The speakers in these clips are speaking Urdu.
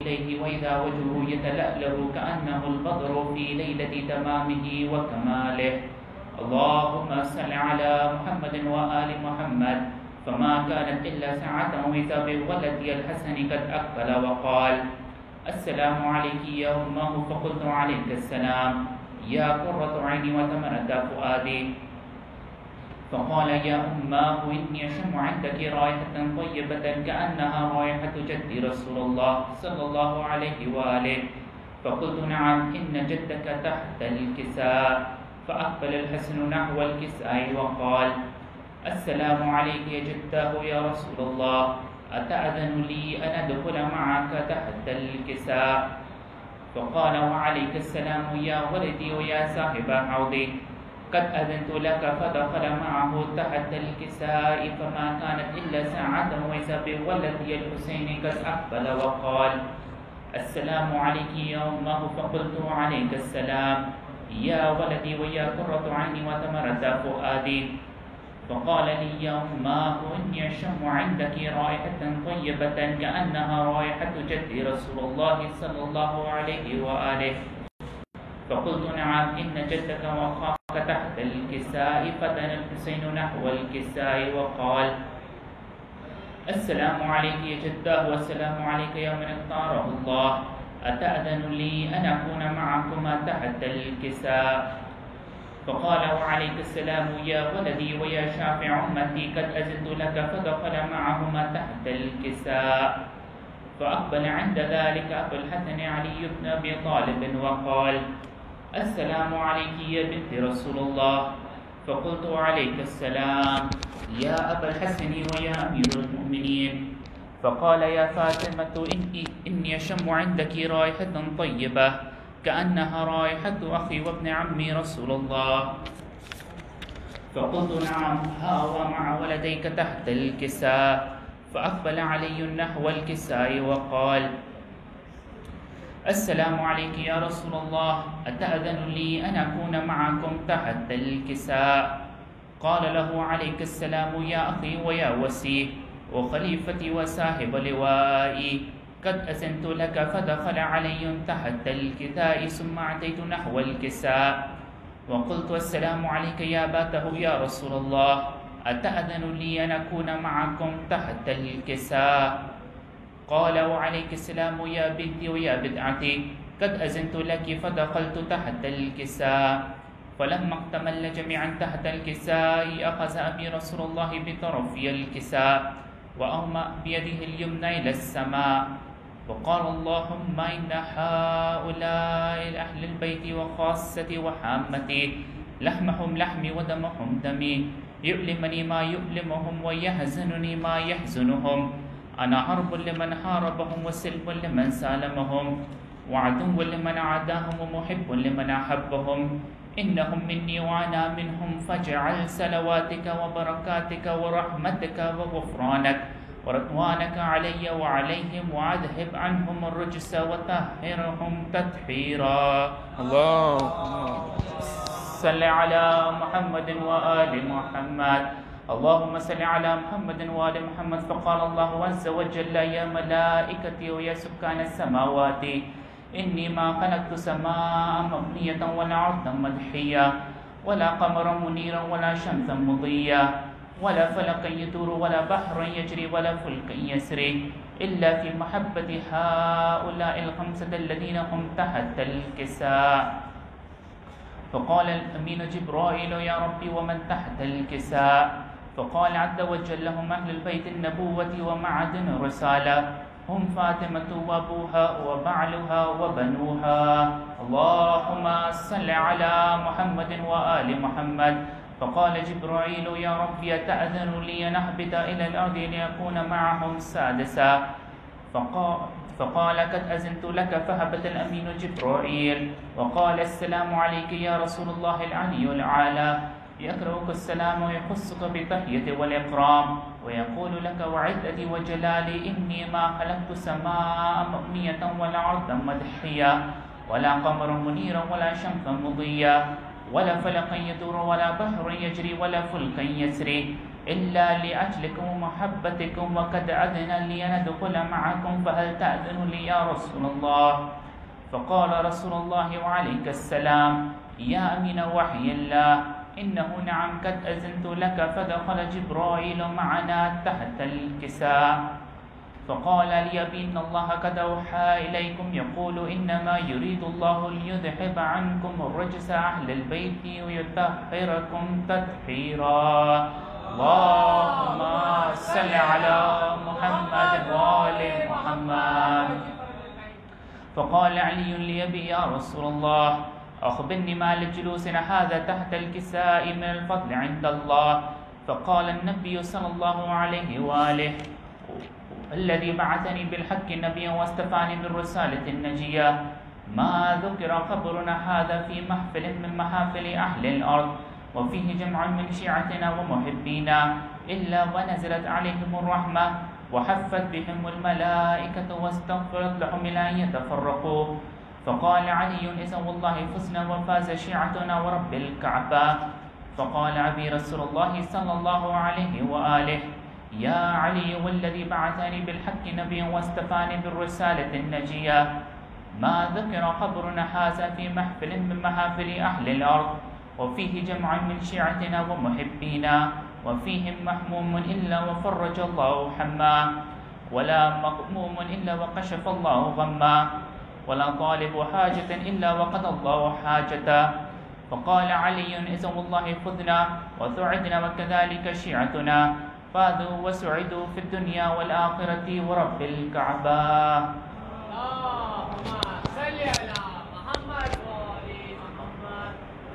إليه وإذا وجهه يتلألأ كأنه البدر في ليلة تمامه وكماله. اللهم صل على محمد وآل محمد. فما كانت إلا ساعة وإذا بولد الحسن قد أقبل وقال: السلام عليك يا أمه. فقلت: عليك السلام يا قرة عيني وثمرة فؤادي. فقال: يا أماه إني أشم عندك رائحة طيبة كأنها رائحة جد رسول الله صلى الله عليه وآله. فقلت: نعم إن جدك تحت الكساء. فأقبل الحسن نحو الكساء وقال: السلام عليك يا جداه يا رسول الله، أتأذن لي أن أدخل معك تحت الكساء؟ فقال: وعليك السلام يا ولدي ويا صاحب حوضي، قد أذنت لك. فدخل معه تحت الكساء فما كانت إلا ساعة وإذا بولدي الحسين قد أقبل وقال: السلام عليك يا أمه. فقلت: عليك السلام يا ولدي ويا قرة عيني وثمرة فؤادي. فقال لي: يا أماه إني أشم عندك رائحة طيبة كأنها رائحة جد رسول الله صلى الله عليه وآله. فقلت: نعم إن جدك وأخاك تحت الكساء. فدنا الحسين نحو الكساء وقال: السلام عليك يا جداه والسلام عليك يا من اختاره الله، أتأذن لي أن أكون معكما تحت الكساء؟ فقال: وعليك السلام يا ولدي ويا شافع أمتي، قد أذنت لك. فدخل معهما تحت الكساء. فأقبل عند ذلك أبو الحسن علي بن أبي طالب وقال: السلام عليك يا بنت رسول الله. فقلت: وعليك السلام يا أبا الحسن ويا أمير المؤمنين. فقال: يا فاطمة إني أشم عندك رائحة طيبة كأنها رائحة أخي وابن عمي رسول الله. فقلت: نعم ها هو مع ولديك تحت الكساء. فأقبل علي نحو الكساء وقال: السلام عليك يا رسول الله، أتأذن لي أن أكون معكم تحت الكساء؟ قال له: عليك السلام يا أخي ويا وسيء وخليفتي وصاحب لوائي، قد أذنت لك. فدخل علي تحت الكساء ثم أتيت نحو الكساء وقلت: السلام عليك يا أباته يا رسول الله، أتأذن لي أن أكون معكم تحت الكساء؟ قال: وعليك السلام يا بنتي ويا بدعتي، قد أذنت لك. فدخلت تحت الكساء. فلما اكتمل جميعا تحت الكساء أخذ أبي رسول الله بطرفي الكساء وأومأ بيده اليمنى إلى السماء وقال: اللهم إن هؤلاء أهل البيت وخاصتي وحامتي، لحمهم لحمي ودمهم دمي، يؤلمني ما يؤلمهم ويحزنني ما يحزنهم. أنا حرب لمن حاربهم وسلم لمن سالمهم وعدو لمن عاداهم ومحب لمن أحبهم. إنهم مني وأنا منهم، فاجعل صلواتك وبركاتك ورحمتك وغفرانك ورضوانك علي وعليهم، وأذهب عنهم الرجس وطهرهم تطهيرا. اللهم صل على محمد وآل محمد. اللهم صل على محمد وآل محمد. فقال الله عز وجل: يا ملائكتي ويا سكان السماوات، إني ما خلقت سماء مبنية ولا أرضا مدحية ولا قمرا منيرا ولا شمسا مضيا ولا فلكا يدور ولا بحرا يجري ولا فلكا يسري إلا في محبة هؤلاء الخمسة الذين هم تحت الكساء. فقال الأمين جبرائيل: يا ربي ومن تحت الكساء؟ فقال عز وجل: هم أهل البيت النبوة ومعدن الرسالة، هم فاطمة وأبوها وبعلها وبنوها. اللهم صل على محمد وآل محمد. فقال جبرائيل: يا ربي أتأذن لي أن أهبط إلى الأرض ليكون معهم سادسا؟ فقال: قد أذنت لك. فهبط الأمين جبرائيل وقال: السلام عليك يا رسول الله العلي الأعلى، يقرأك السلام ويخصك بالتحية والإكرام ويقول لك: وعزتي وجلالي إني ما خلقت سماء مبنية ولا أرضا مدحية ولا قمرا منيرا ولا شمسا مضيا ولا فلكا يدور ولا بحر يجري ولا فلكا يسري إلا لأجلكم ومحبتكم وقد أذن لي أن أدخل معكم فهل تأذن لي يا رسول الله؟ فقال رسول الله وعليك السلام يا أمين وحي الله إنه نعم قد أذنت لك. فدخل جبرائيل معنا تحت الكساء فقال لي بإن الله قد أوحى إليكم يقول إنما يريد الله ليذهب عنكم الرجس أهل البيت ويطهركم تطهيرا. اللهم صل على محمد وآل محمد. فقال علي لأبي يا رسول الله أخبرني ما لجلوسنا هذا تحت الكساء من الفضل عند الله. فقال النبي صلى الله عليه وآله الذي بعثني بالحق نبيا واستفاني بالرسالة النجية ما ذكر خبرنا هذا في محفل من محافل أهل الأرض وفيه جمع من شيعتنا ومحبينا إلا ونزلت عليهم الرحمة وحفت بهم الملائكة واستغفرت لهم إلى أن يتفرقوا. فقال علي إذا والله فزنا وفاز شيعتنا ورب الكعبة. فقال أبي رسول الله صلى الله عليه وآله يا علي والذي بعثني بالحق نبيا واستفاني بالرسالة النجية ما ذكر خبرنا هذا في محفل من محافل أهل الأرض وفيه جمع من شيعتنا ومحبينا وفيهم محموم إلا وفرج الله حما ولا مغموم إلا وكشف الله غما ولا طالب حاجة إلا وقضى الله حاجته. فقال علي إذا والله فذنا وسعدنا وكذلك شيعتنا فاذوا وسعدوا في الدنيا والآخرة ورب الكعبة. اللهم صل على محمد وآل محمد.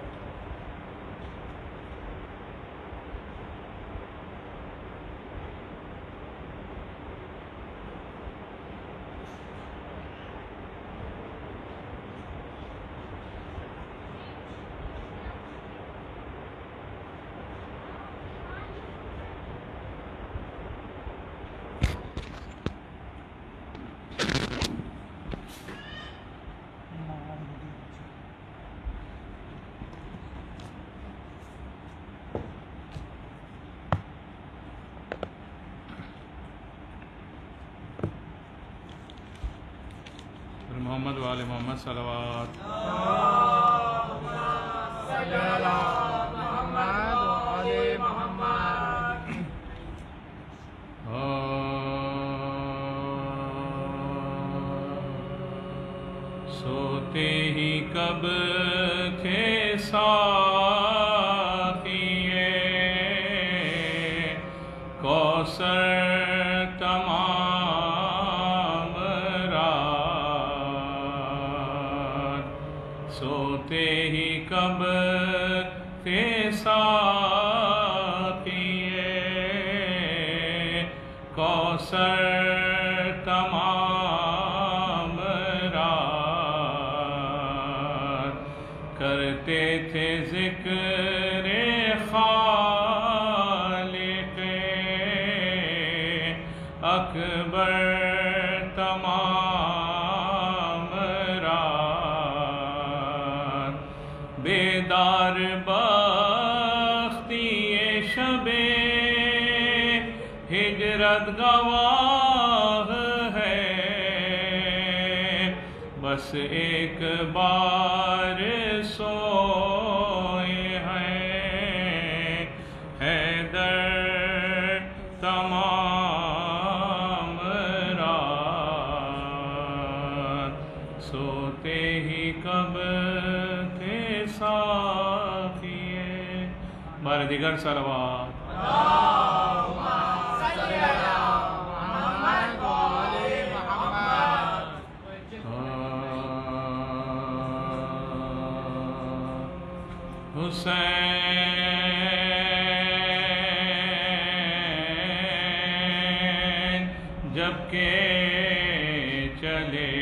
محمد وآل محمد صلوات. اللهم صل على محمد وآل محمد. سوتے ہی کب تھے ساقیے کوثر تمام رات. سوتے ہی کب تھے ساقیے کوثر تمام رات. کرتے تھے ذکر خالق اکبر تمام رات. بیدار بختی شب ہجرت گواہ ہے بس ایک بار سوئے ہیں حیدر تمام رات. سوتے ہی کب تھے ساقیے. بار دیگر صلوات. اللهم صل على محمد وآل محمد. حسین جب کہ چلے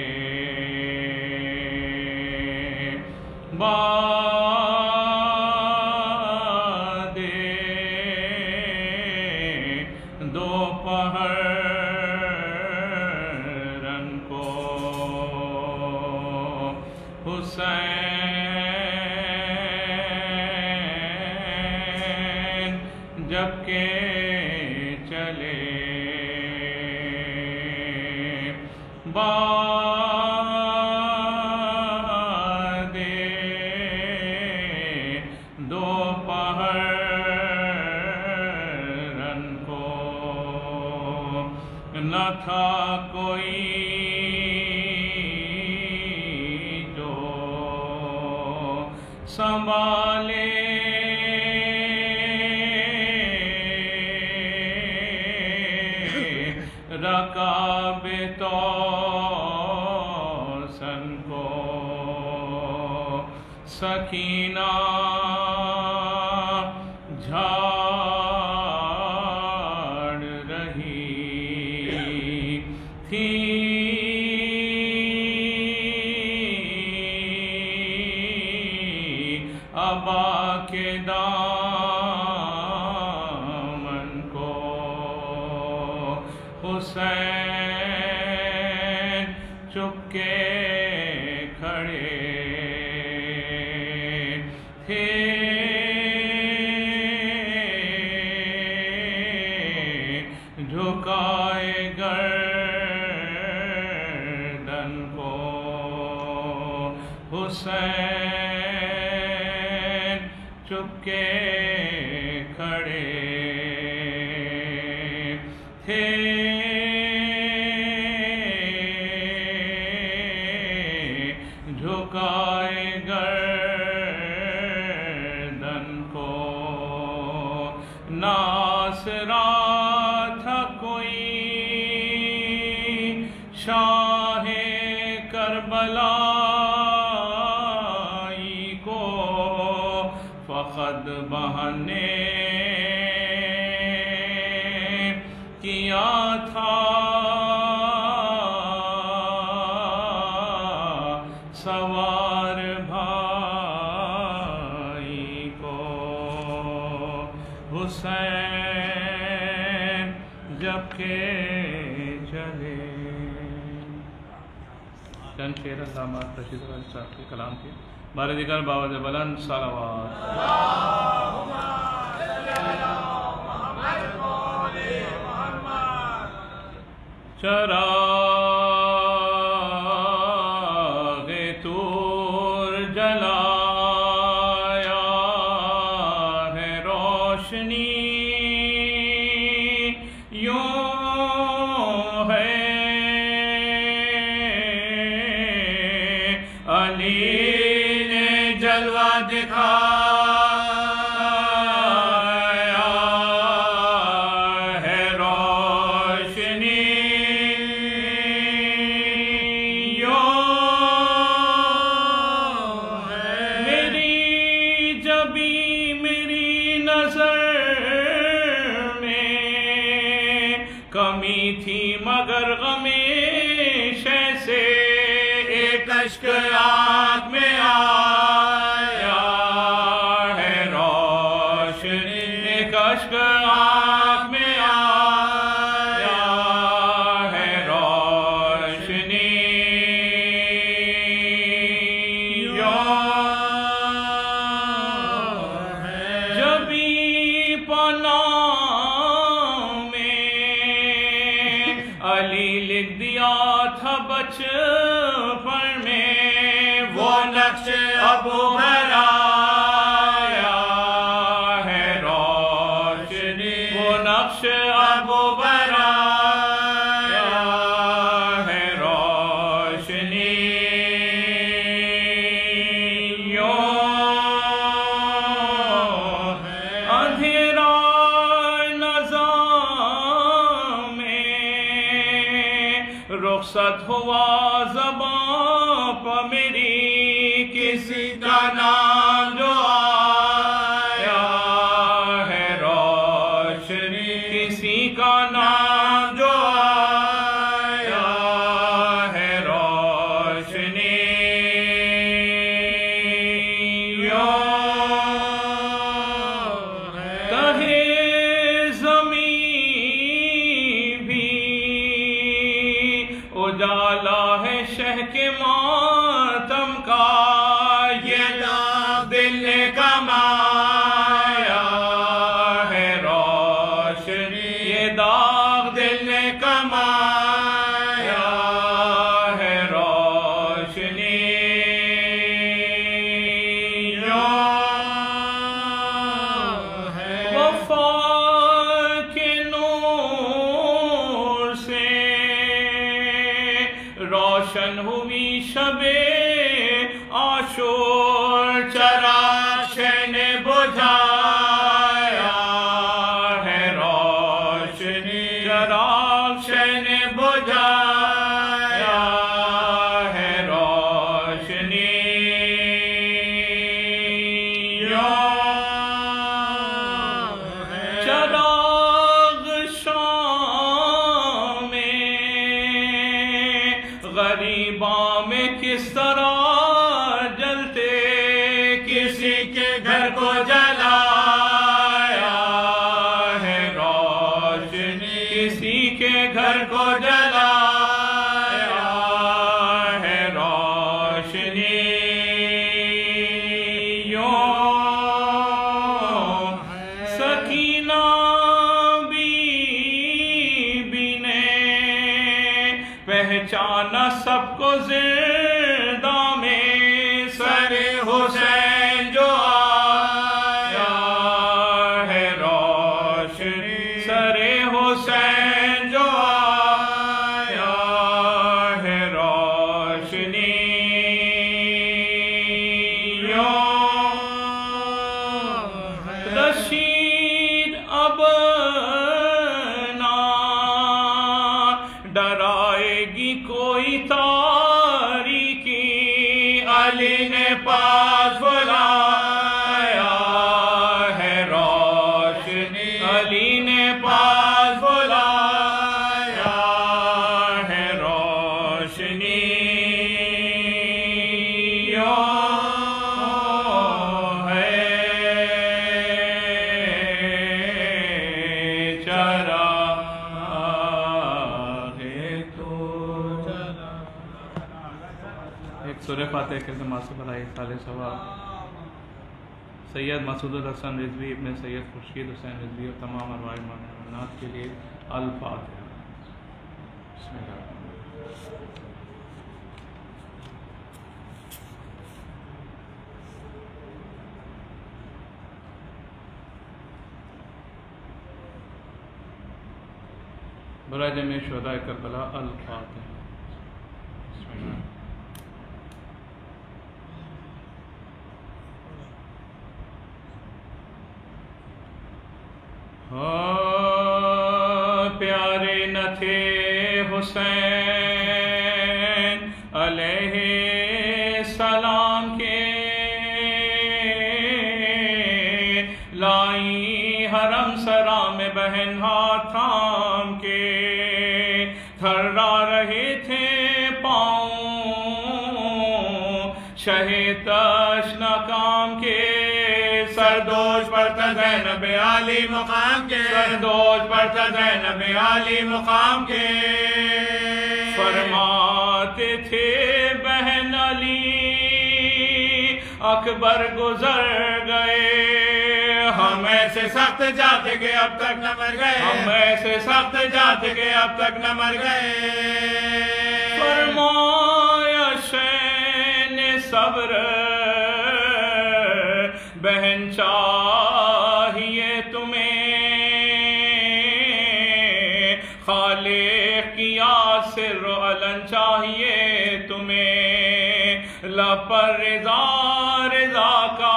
بعد دوپہر کو حسین جب کہ سنبھالے رکاب توسن کو سکینہ جھاڑ رہی تھی ابا کے دامن کو حسین چپکے کھڑے تھے جھکائے گردن کو حسین چپکے کھڑے تھے جھکائے گردن کو ناصرہ تھا کوئی شاہ کربلائی کو فقط بہانے کیا تھا سوار بھائی کو حسین جب کہ چلے چند شعر علامہ رشید غالب صاحب کے کلام کے بارے دیگر باوجہ بلند صلوات چراغ طور جلایا ہے روشنی یوں ہے علی نے جلوہ دکھایا ہے روشنی میری جبی میری نظر میں کمی تھی مگر غم شے سے ایک اشک آنکھ میں آیا ہے روشنی ایک اشک آنکھ میں آیا ہے روشنی جبی پناہ میں علی لکھ دیا تھا بچپن میں وہ نقش ابو برایا ہے روشنی وہ نقش ابو برایا ہے روشنی اندھیرا نظام میں رخصت ہوا زباں پر میری کسی کا نام جو آیا ہے روشنی کسی کا نام جو آیا ہے روشنی تہے زمین بھی اجالا ہے شہ کے ماتم کا یہ داغ دل نے کمایا ہے روشنی یہ داغ دل نے کمایا ہے روشنی وفا کے نور سے روشن ہوئی شب عاشور چراغ میں کس طرح جلتے کسی کے گھر کو جلایا ہے روشنی کسی کے گھر کو جلایا ہے روشنی سکینہ بی نے پہچانا سب کو زندہ میں سر حسین جو آیا ہے روشنی سر حسین جو آیا ہے روشنی رشید اب نہ ڈرائے گی کوئی تاریکی علی نے پاس بلایا ہے روشنی علی نے پاس بلایا ہے روشنی سورہ فاتحہ کے التماس سے بھلائی خالص ثواب سید مسعود الحسن رضوی ابن سید خورشید حسین رضوی اور تمام ارواح مؤمنات کے لیے الفاتحہ بسم اللہ برائے جمع شہداء کربلا الفاتحہ بسم اللہ پیارے نہ تھے حسین علیہ السلام کے لائی حرم سرا میں بہن ہاتھ تھام کے تھرا رہے تھے پاؤں شہ تشنہ کام کے سردوش پر تھا زینب عالی مقام کے سردوش پر تھا زینب عالی مقام کے فرماتے تھے بہن علی اکبر گزر گئے ہم ایسے سخت جات کے اب تک نہ مر گئے ہم ایسے سخت جات کے اب تک نہ مر گئے فرمایا شین صبر بہن چاہیے تمہیں خالق کیا سر و علن چاہیے تمہیں لپر رضا رضا کا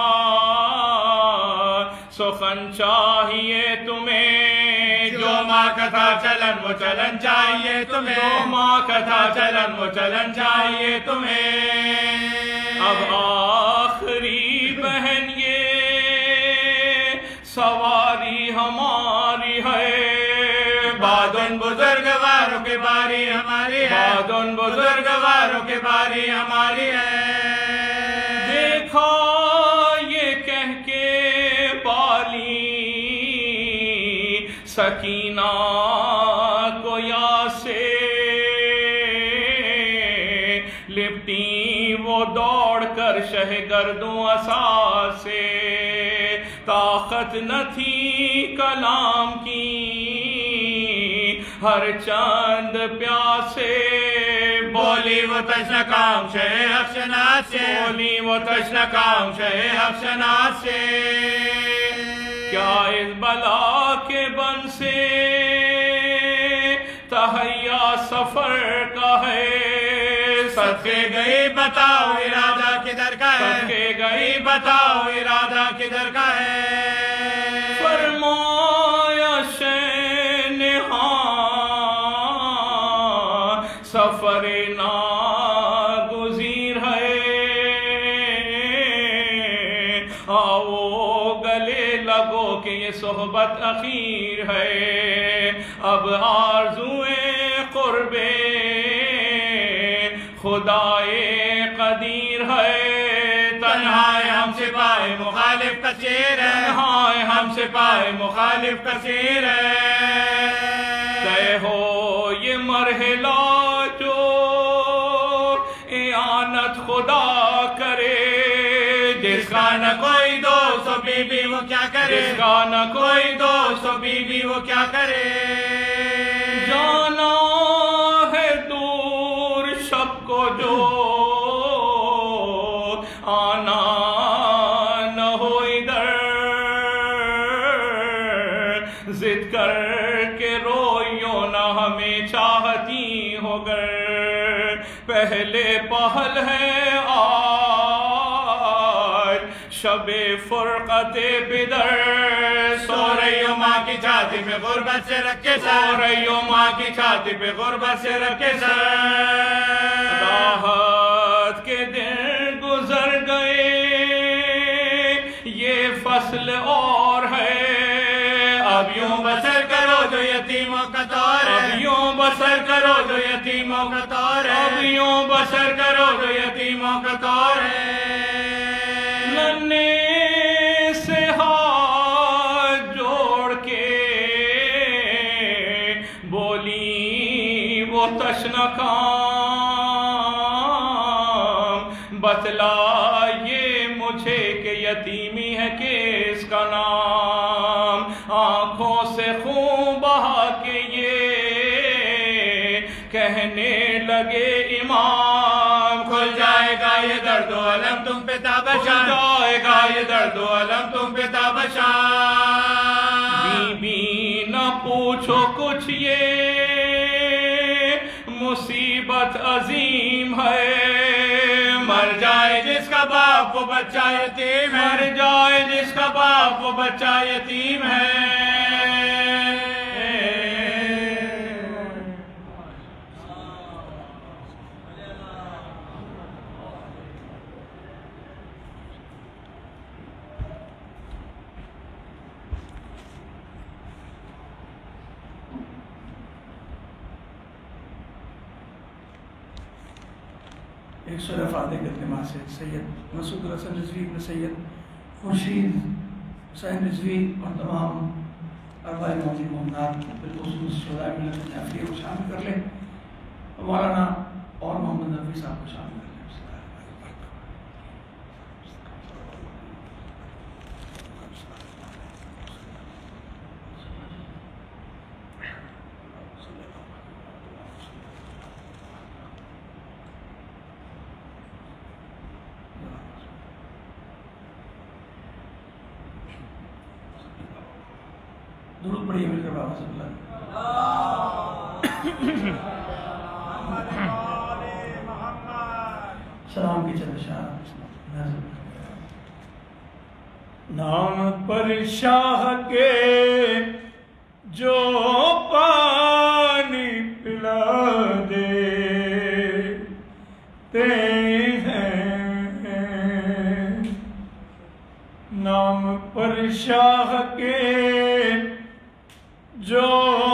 سخن چاہیے تمہیں جو ماں کا تھا چلن وہ چلن چاہیے تمہیں جو ماں کا تھا چلن وہ چلن چاہیے تمہیں اب آخری بہن یہ سواری ہماری ہے بعد ان بزرگواروں کے باری ہماری ہے بعد ان بزرگواروں کے باری ہماری ہے دیکھا یہ کہہ کے بالی سکینہ کو یا سے لپٹی وہ دوڑ کر شہ گردوں عصا سے طاقت نہ تھی کلام کی ہر چند پیاسے بولی وہ تشنہ کام شہ افشنات سے بولی وہ تشنہ کام شہ افشنات سے کیا اس بلا کے بن سے تہیا سفر کا ہے صدقے گئی بتاؤ ارادہ کدھر کا ہے صدقے گئی بتاؤ ارادہ کدھر کا ہے فرمایا شین ہاں سفر ناگزیر ہے آؤ گلے لگو کہ یہ صحبت اخیر ہے اب آرزوئے قربے خدائے قدیر ہے، تنہا ہم سپاہ مخالف کثیر ہے، تنہا ہم سپاہ مخالف کثیر ہے۔ طے ہو یہ مرحلہ جو اعانت خدا کرے، جس کا نہ کوئی دوست و بی بی وہ کیا کرے، جس کا نہ کوئی دوست و بی بی وہ کیا کرے۔ جانا ہے دور شب کو جو آنا نہ ہو ادھر، ضد کر کے روئیو نہ ہمیں چاہتی ہو گر، پہلے پہل ہے آج شب فرقت بدر، سو رہی ہو ماں کی چھاتی پہ غربت سے رکھے سر، سو رہی ہو ماں کی چھاتی پہ غربت سے رکھے سر۔ راحت کے دن گزر گئے یہ فصل اور ہے، اب یوں بسر کرو جو یتیموں کا دور ہے، اب یوں بسر کرو جو یتیموں کا دور ہے، اب یوں بسر کرو جو یتیموں کا دور ہے۔ ننے سے ہاتھ جوڑ کے بولی وہ تشنہ کام، بتلائیے مجھے کہ یتیمی ہے کس کا نام، آنکھوں سے خون بہا کے یہ کہنے لگے امام، کھل جائے گا یہ درد و علم تم پہ تابشاں، کھل جائے گا یہ درد و علم تم پہ تابشاں۔ بی بی نہ پوچھو کچھ یہ مصیبت عظیم ہے، مر جائے جس کا باپ وہ بچہ یتیم ہے، مر جائے جس کا باپ وہ بچہ یتیم ہے۔ ایک سورہ فاتحہ کے اہتمام سے سید مسعود الحسن رضوی ابن سید خورشید حسین رضوی اور تمام ارباب موجود محمد بالخصوص شہداء ملت جعفریہ کو شامل کر لیں، مولانا اور محمد نبوی صاحب کو شامل کر لیں۔ درود پڑھیے مل کر بابا صلی اللہ سلام کی چند اشعار۔ نام پر شاہ کے جو پانی پلا دیتے ہیں، نام پر شاہ کے جو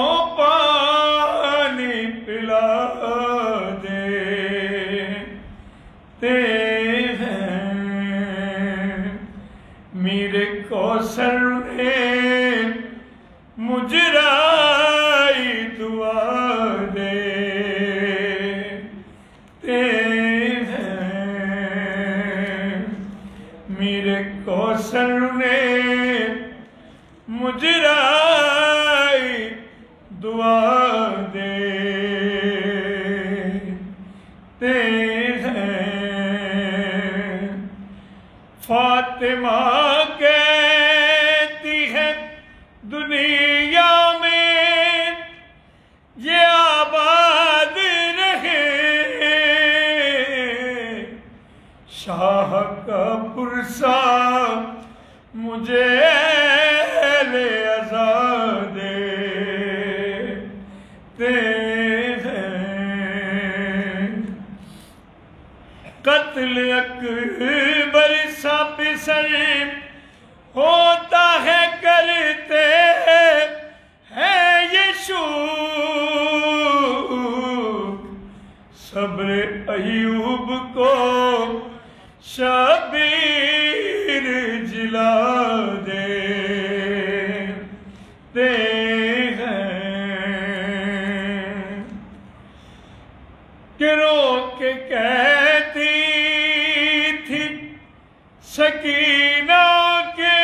پانی پلا دیتے ہیں، میرے کوثر نے مجرائی دعا دیتے ہیں، میرے کوثر نے مجرائی دعا دیتے ہیں۔ فاطمہ کہتی ہے دنیا میں یہ آباد رہے، شاہ کا پرسا مجھے اہل عزا دیتے ہیں۔ قتل اکبر سا پسر ہوتا ہے کرتے ہیں یہ شوق صبر ایوب کو شبیر جلا دیتے ہیں کہ رو کے کہتی تھی سکینہ کے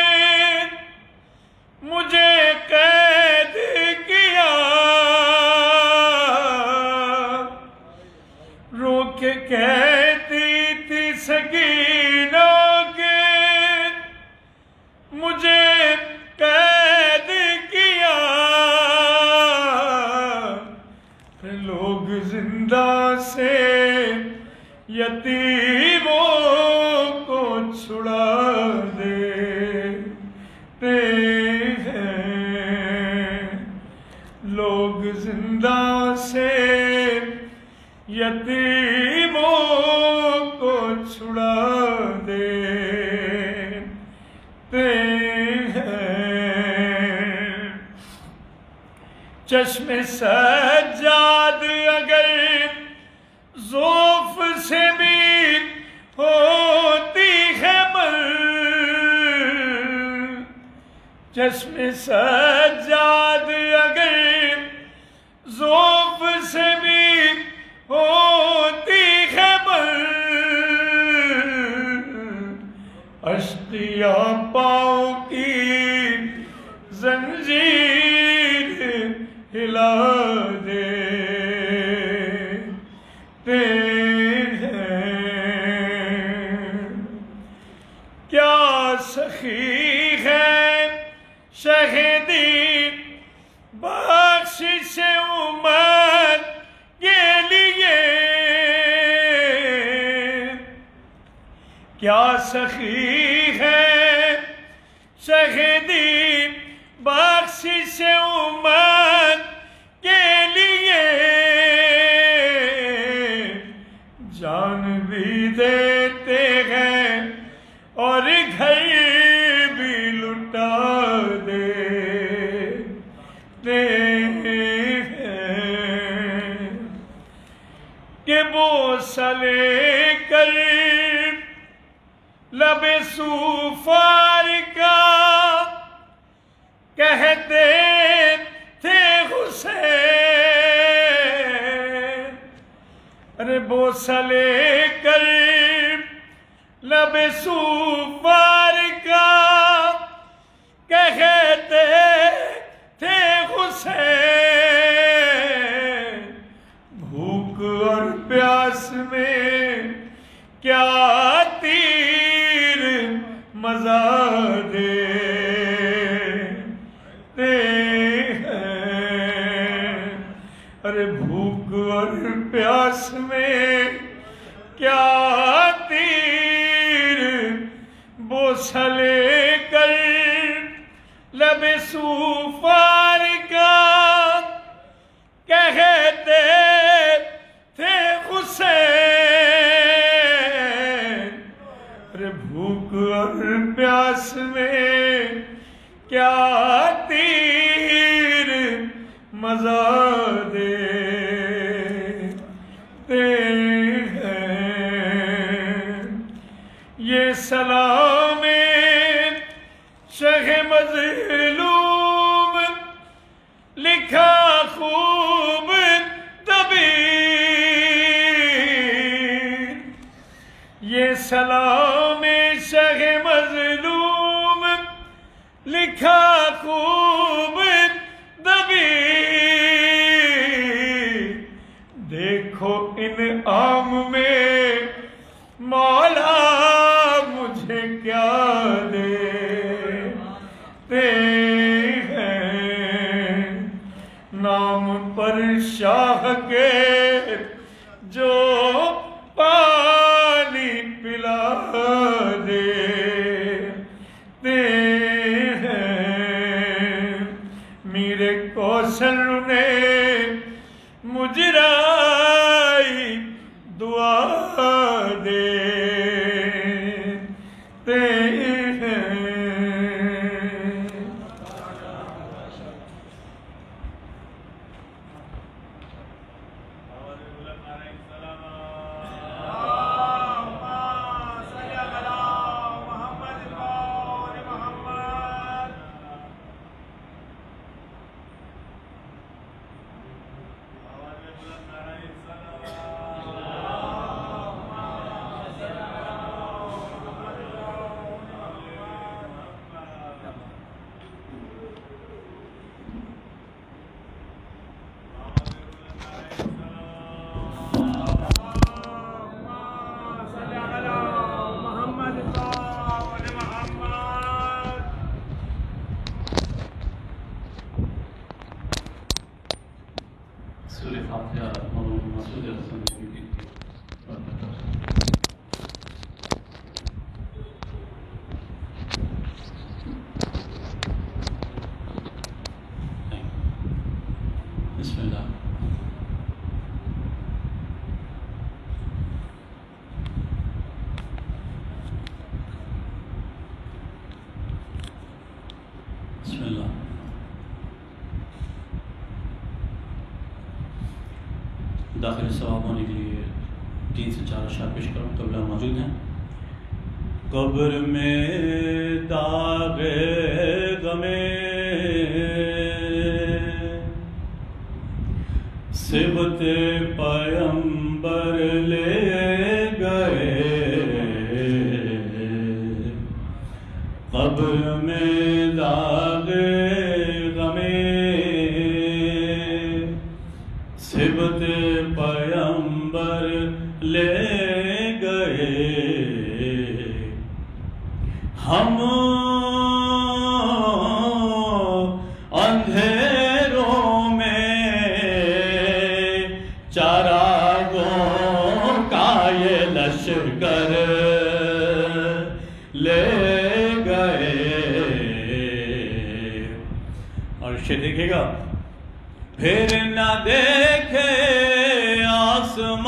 مجھے قید کیا، رو کے کہتی تھی سکینہ کے مجھے قید کیا، پھر لوگ زندہ سے یتیموں کو چھڑا دیتے ہیں، لوگ زندہ سے یتیموں کو چھڑا دیتے ہیں۔ چشم سجاد اگر زوف سے بھی ہوتی ہے بل، چشم سجاد اگر زوف سے بھی ہوتی ہے بل، اشقیاء پاؤں کی زنجیر ہلا دیتے ہیں۔ کیا سخی ہے شہیدی بخشش امت کے لیے، کیا سخی ہے شہیدی بخشش امت کے لیے، جان بھی دیتے ہیں اور گھر بھی لٹا دیتے ہیں، کہ بوسہ لے کر لب سوفار کا کہتے تھے حسین، ارے بوسہ لے کر لب سوفار کا کہتے تھے حسین، بھوک اور پیاس میں کیا تیر مزا دیتے ہیں، ارے بھوک اور پیاس میں کیا تیر، بوسہ لے کر لب سوفار کا کہتے تھے حسین، ارے بھوک اور پیاس میں کیا تیر مزا دیتے ہیں۔ یہ سلام شہ مظلوم لکھا خوب دبیر، یہ سلام شہ مظلوم لکھا خوب دبیر، دیکھو انعام میں مولا مجھے کیا دیتے ہیں، نام پر شاہ کے جو پانی پلا دیتے ہیں، میرے کوثر نے مجرائی دعا دے بسم اللہ. داخل ثواب ہونے کے لیے 3 سے 4 اشعار پیش کروں. قبلہ موجود ہیں. قبر میں داغ غم صبت پیمبر لے گئے. قبر میں داغ غم صبت پیمبر لے گئے. ہم اندھیروں میں چراغوں کا یہ لشکر لے گئے. اور اسے دیکھے گا پھر نہ دیکھے آسمان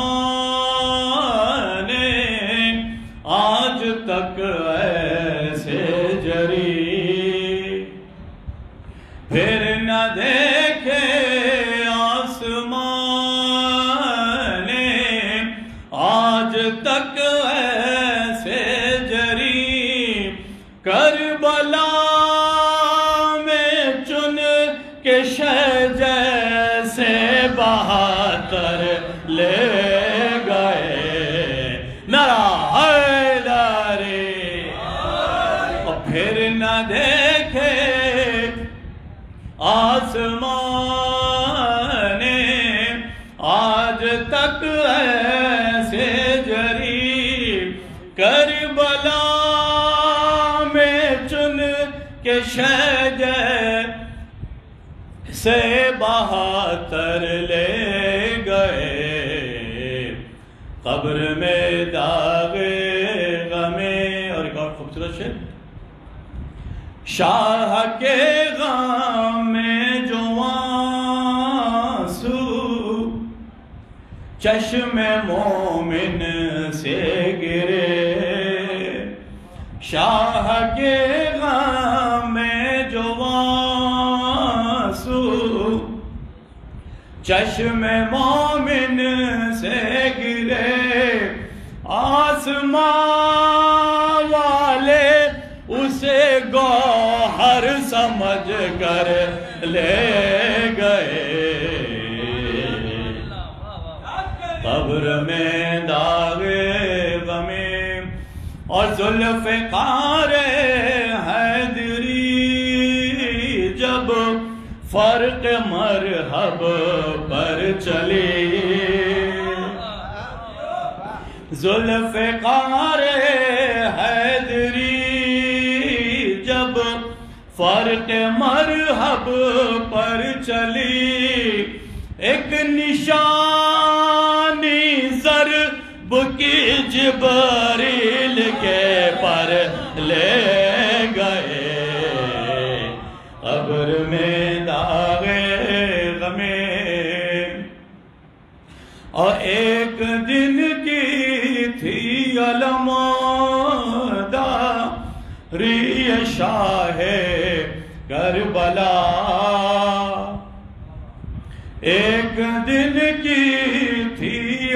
آج تک ایسے جری. پھر نہ دیکھے آسمان آج تک ایسے جری. کربلا میں چن کے شہ جیسے بہاتر لے گئے. نعرہ حیدری. اور پھر نہ دیکھے آسمان آج تک ایسے جری. کربلا میں چن کے شہ جیسے بہاتر لے گئے. قبر میں داغ غم. اور ایک اور خوبصورت شعر. شاہ کے غم میں جو آنسو چشم مومن سے گرے. شاہ کے غم میں جو آنسو چشم مومن سے گرے. آسمان والے اسے گوہر سمجھ کر لے گئے. قبر میں داغ غم. اور ذوالفقار حیدری جب فرق مرحب پر چلی. ذوالفقار حیدری جب فرق مرحب پر چلی. ایک نشانی ضرب کی جبریل کے پر لے گئے. قبر میں داغ غم. اور ایک دن کی تھی علمداری شاہ کربلا. ایک دن کی تھی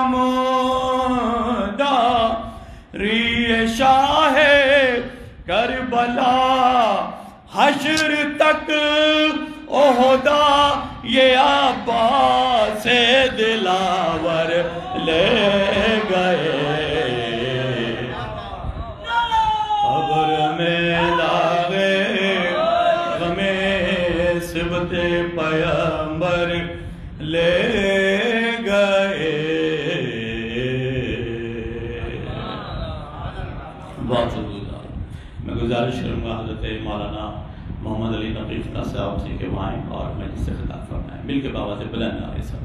علمداری شاہ کربلا. حشر تک عہدہ یہ عباس دلاور لے گئے. قبر میں داغ غم صبت پیمبر لے گئے. بہت شکریہ. میں گزارش کروں گا حضرت مولانا محمد علی نقیف صاحب سے کہ وہاں اور مجلس سے خطاب فرمائیں. مل کے بابا سے بلند نعرے سے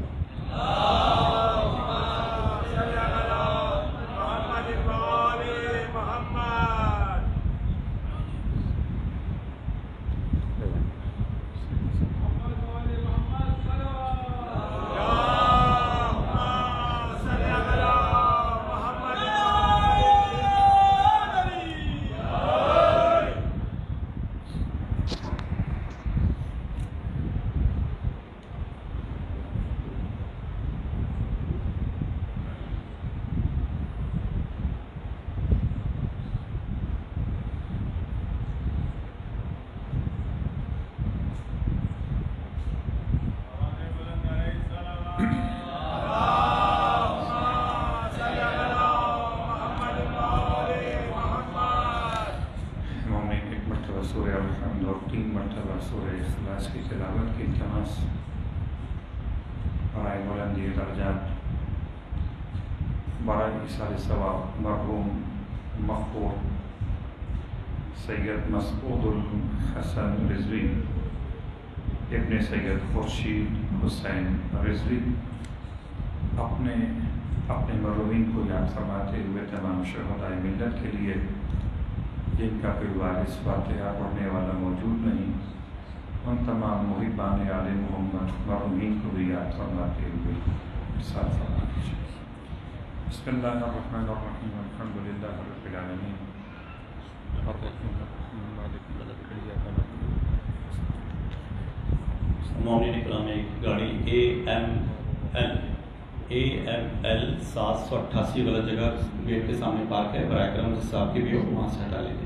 مرتبہ سورہ اخلاص کی تلاوت کی التماس برائے بلندی درجات برائے ایصال ثواب مرحوم مقبول سید مسعود الحسن رضوی ابن سید خورشید حسین رضوی اپنے مرحومین کو یاد فرماتے ہوئے تمام شہدائے ملت کے لیے جن کا کوئی وارث فاتحہ پڑھنے والا موجود نہیں، ان تمام محبان آل محمد مرحومین کو بھی یاد فرماتے ہوئے ساتھ فرماتے ہیں۔ بسم اللہ الرحمن الرحیم الحمد للہ رب العالمین مومنین اکرام ایک گاڑی AML 788 غلط جگہ گیٹ کے سامنے پارک ہے، برائے کرم جس صاحب کی بھی ہو وہاں سے ہٹا لیجیے۔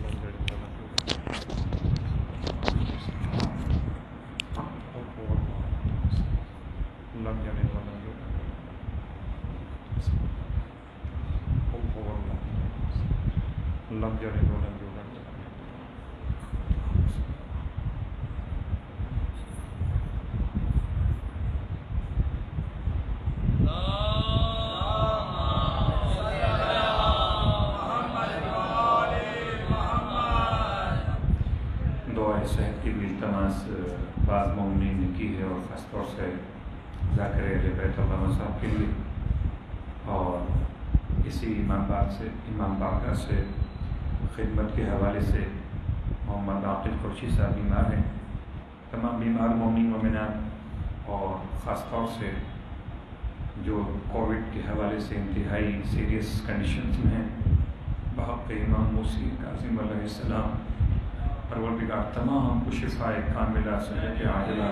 دعائے صحت کی بھی التماس بعض مومنین نے کی ہے، اور خاص طور سے ذاکر اہل بیت اللہ صاحب کے لیے، اور اسی امام باقر سے خدمت کے حوالے سے محمد عاقل قرشی صاحب بیمار ہیں۔ تمام بیمار مومنین مومنات اور خاص طور سے جو کووڈ کے حوالے سے انتہائی سیریس کنڈیشنز میں ہیں، بحق امام موسی کاظم علیہ السلام پروردگار تمام کو شفائے کاملہ صحت عاجلہ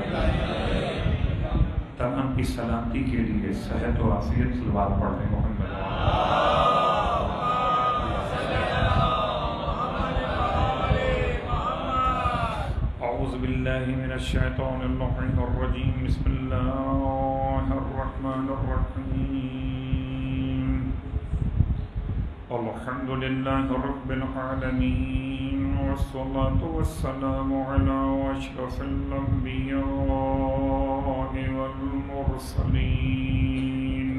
تمام کی سلامتی کے لیے صحت و عافیت صلوات پڑھ رہے محمد اعوذ باللہ من الشیطان اللعین الرجیم بسم اللہ الرحمن الرحیم الحمد للہ رب العالمین والصلاة والسلام على أشرف الأنبياء والمرسلين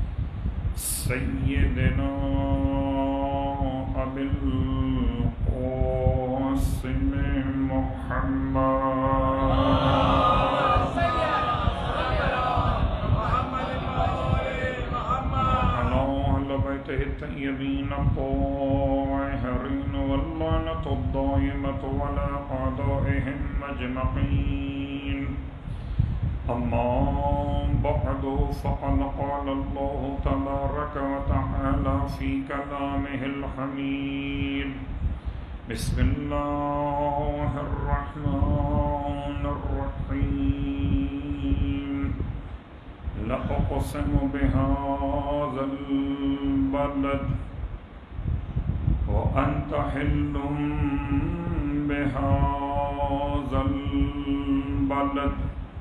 سيدنا أبي القاسم محمد الطيبين الطاهرين واللعنة الدائمة على أعدائهم أجمعين أما بعد فقد قال الله تبارك وتعالى في كلامه الحميد بسم الله الرحمن الرحيم لأقسم بهذا البلد وأنت حل بهذا البلد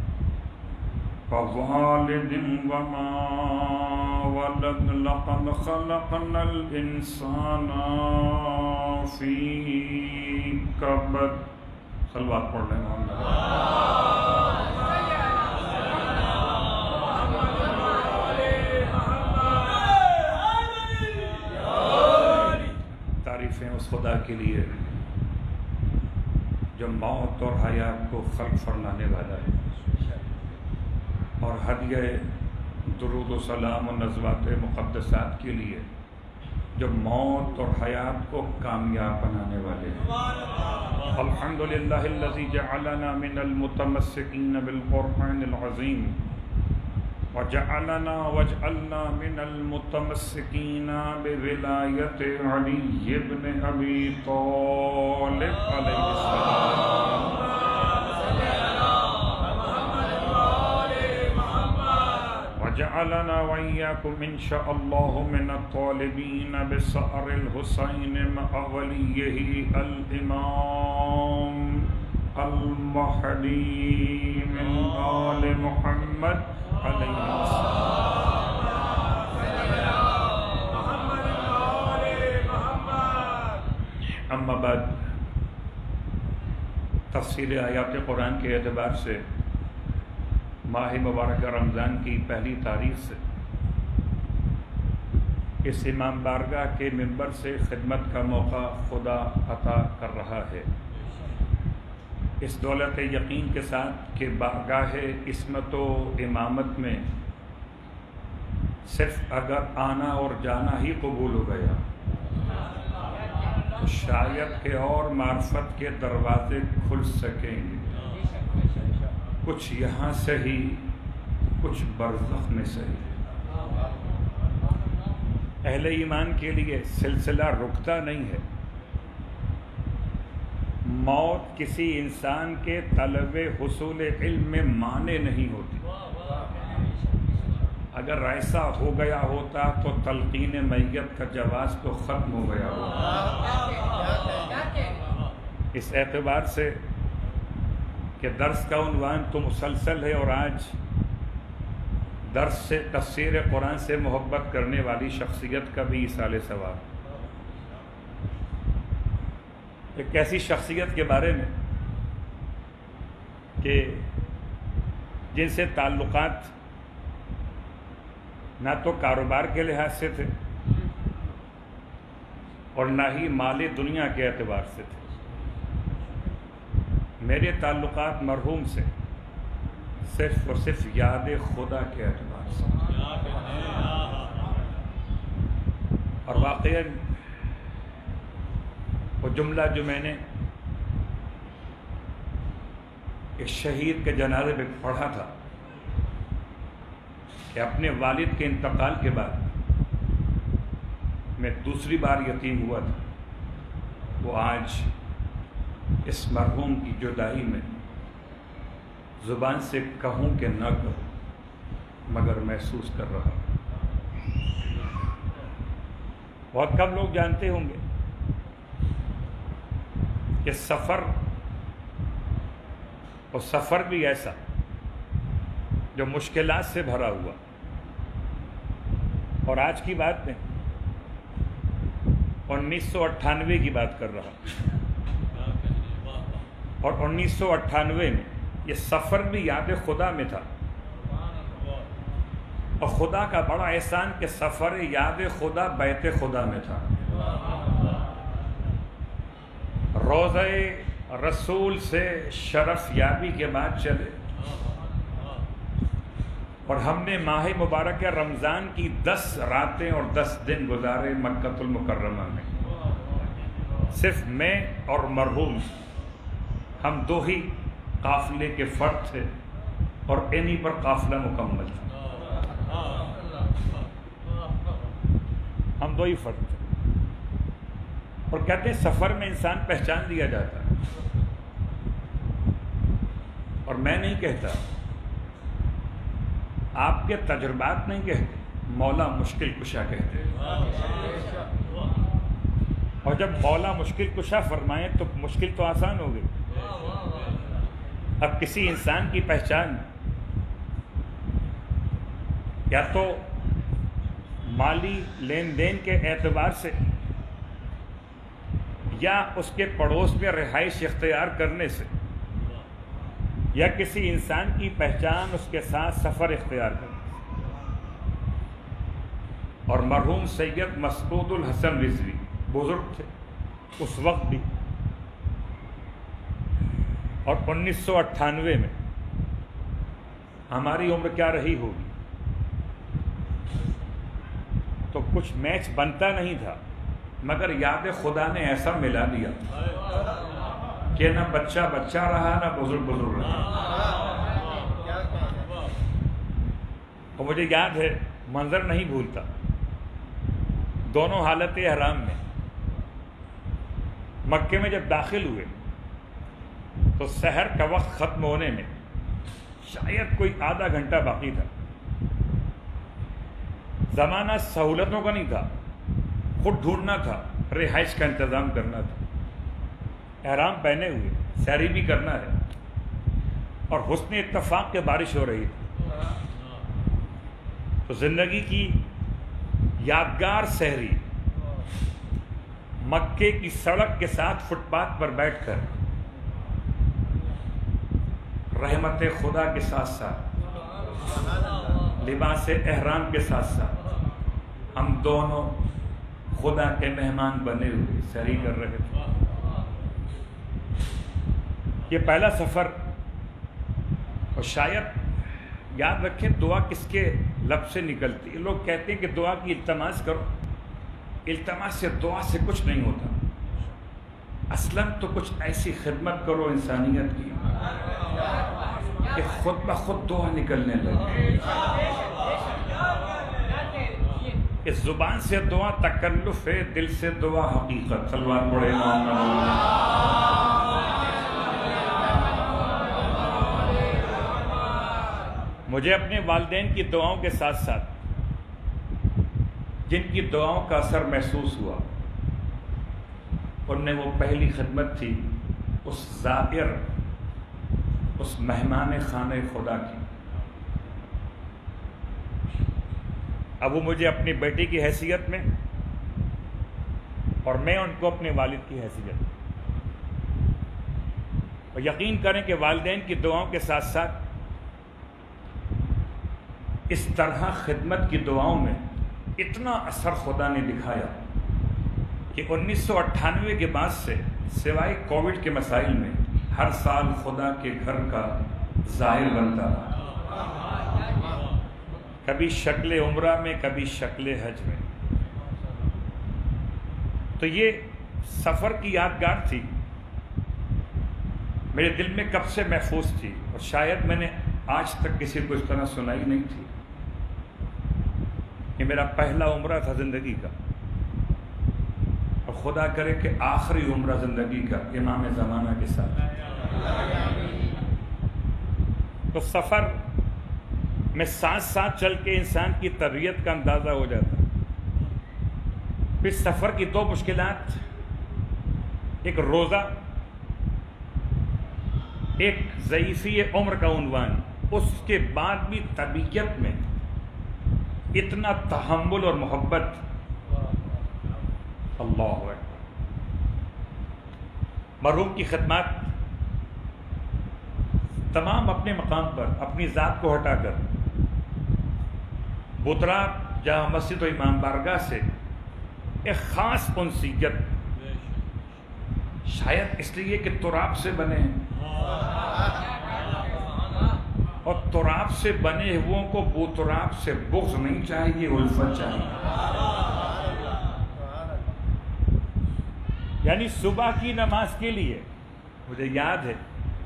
ووالد وما ولد لقد خلقنا الإنسان في كبد صلوات پڑھ لیں محمد تعریفیں اس خدا کے لیے جو موت اور حیات کو خلق فرمانے والا ہے، اور ہدیہ درود و سلام و نزوات مقدسات کے لیے جو موت اور حیات کو کامیاب بنانے والے ہیں۔ الحمدللہ الذی جعلنا من المتمسکین بالقرآن العظیم وجعلنا من المتمسکین بولایت علی بن ابی طالب علیہ السلام، وجعلنا وإياكم إن شاء الله من الطالبين بثأر الحسين مع وليه الإمام المهدي من آل محمد عليه السلام۔ أما بعد، تفسیر آیات قرآن کے اعتبار سے ماہ مبارکہ رمضان کی پہلی تاریخ سے اس امام بارگاہ کے منبر سے خدمت کا موقع خدا عطا کر رہا ہے، اس دولت یقین کے ساتھ کہ بارگاہ عصمت و امامت میں صرف اگر آنا اور جانا ہی قبول ہو گیا تو شاید کہ اور معرفت کے دروازے کھل سکیں گے، کچھ یہاں سے ہی کچھ برزخ میں سے ہی۔ اہل ایمان کے لیے سلسلہ رکتا نہیں ہے، موت کسی انسان کے طلب حصول علم میں مانع نہیں ہوتی۔ اگر ایسا ہو گیا ہوتا تو تلقین میت کا جواز تو ختم ہو گیا ہوتا۔ اس اعتبار سے کہ درس کا عنوان تو مسلسل ہے، اور آج درس سے تفسیر قرآن سے محبت کرنے والی شخصیت کا بھی ایصال ثواب۔ ایک ایسی شخصیت کے بارے میں کہ جن سے تعلقات نہ تو کاروبار کے لحاظ سے تھے اور نہ ہی مال دنیا کے اعتبار سے تھے۔ میرے تعلقات مرحوم سے صرف اور صرف یاد خدا کے اعتبار سے، اور واقعاً وہ جملہ جو میں نے ایک شہید کے جنازے پہ پڑھا تھا کہ اپنے والد کے انتقال کے بعد میں دوسری بار یتیم ہوا تھا، وہ آج اس مرحوم کی جدائی میں زبان سے کہوں کہ نہ کہوں مگر محسوس کر رہا ہوں۔ بہت کم لوگ جانتے ہوں گے کہ سفر، اور سفر بھی ایسا جو مشکلات سے بھرا ہوا، اور آج کی بات میں 1998 کی بات کر رہا ہوں، اور 1998 میں یہ سفر بھی یاد خدا میں تھا، اور خدا کا بڑا احسان کہ سفر یاد خدا بیت خدا میں تھا۔ روضہ رسول سے شرف یابی کے بعد چلے، اور ہم نے ماہ مبارک رمضان کی 10 راتیں اور 10 دن گزارے مکہ المکرمہ میں، صرف میں اور مرحوم، ہم دو ہی قافلے کے فرد تھے، اور انہی پر قافلہ مکمل تھا، ہم دو ہی فرد تھے۔ اور کہتے ہیں سفر میں انسان پہچان لیا جاتا ہے، اور میں نہیں کہتا، آپ کے تجربات نہیں کہتے، مولا مشکل کشا کہتے ہیں، اور جب مولا مشکل کشا فرمائیں تو مشکل تو آسان ہو گئی۔ اب کسی انسان کی پہچان یا تو مالی لین دین کے اعتبار سے یا اس کے پڑوس میں رہائش اختیار کرنے سے، یا کسی انسان کی پہچان اس کے ساتھ سفر اختیار کرنے سے۔ اور مرحوم سید مسعود الحسن رضوی بزرگ تھے اس وقت بھی، اور 1998 میں ہماری عمر کیا رہی ہوگی، تو کچھ میچ بنتا نہیں تھا، مگر یاد خدا نے ایسا ملا دیا کہ نہ بچہ بچہ رہا نہ بزرگ بزرگ رہا۔ اور مجھے یاد ہے، منظر نہیں بھولتا، دونوں حالت احرام میں مکے میں جب داخل ہوئے تو سحر کا وقت ختم ہونے میں شاید کوئی آدھا گھنٹہ باقی تھا۔ زمانہ سہولتوں کا نہیں تھا، خود ڈھونڈنا تھا، رہائش کا انتظام کرنا تھا، احرام پہنے ہوئے سحری بھی کرنا ہے، اور حسن اتفاق کے بارش ہو رہی تھی، تو زندگی کی یادگار سحری مکے کی سڑک کے ساتھ فٹ پاتھ پر بیٹھ کر رحمت خدا کے ساتھ ساتھ لباس احرام کے ساتھ ساتھ ہم دونوں خدا کے مہمان بنے ہوئے سحری کر رہے تھے. یہ پہلا سفر، اور شاید یاد رکھیں دعا کس کے لب سے نکلتی ہے. لوگ کہتے ہیں کہ دعا کی التماس کرو، التماس سے دعا سے کچھ نہیں ہوتا. اصلاً تو کچھ ایسی خدمت کرو انسانیت کی کہ خود بخود دعا نکلنے لگے. اس زبان سے دعا تکلف ہے، دل سے دعا حقیقت. صلوات پڑھے محمد. مجھے اپنے والدین کی دعاؤں کے ساتھ ساتھ جن کی دعاؤں کا اثر محسوس ہوا، ان میں وہ پہلی خدمت تھی اس زائر، اس مہمان خانہ خدا کی. اب وہ مجھے اپنی بیٹی کی حیثیت میں اور میں ان کو اپنے والد کی حیثیت میں. اور یقین کریں کہ والدین کی دعاؤں کے ساتھ ساتھ اس طرح خدمت کی دعاؤں میں اتنا اثر خدا نے دکھایا کہ 1998 کے بعد سے سوائے کووڈ کے مسائل میں ہر سال خدا کے گھر کا ظاہر بنتا رہا. کبھی شکل عمرہ میں، کبھی شکل حج میں. تو یہ سفر کی یادگار تھی، میرے دل میں کب سے محفوظ تھی، اور شاید میں نے آج تک کسی کو اس طرح سنائی نہیں تھی. یہ میرا پہلا عمرہ تھا زندگی کا، اور خدا کرے کہ آخری عمرہ زندگی کا امام زمانہ کے ساتھ. تو سفر میں ساتھ ساتھ چل کے انسان کی طبیعت کا اندازہ ہو جاتا. پھر سفر کی دو مشکلات، ایک روزہ، ایک ضعیفی عمر کا عنوان. اس کے بعد بھی طبیعت میں اتنا تحمل اور محبت. اللہ اکبر. مرحوم کی خدمات تمام اپنے مقام پر اپنی ذات کو ہٹا کر بترا جہاں مسجد و امام بارگاہ سے ایک خاص انسیت، شاید اس لیے کہ تراب سے بنے ہیں، اور تراب سے بنے ہوئوں کو بوتراب سے بغض نہیں چاہیے، الفت چاہیے. یعنی صبح کی نماز کے لیے مجھے یاد ہے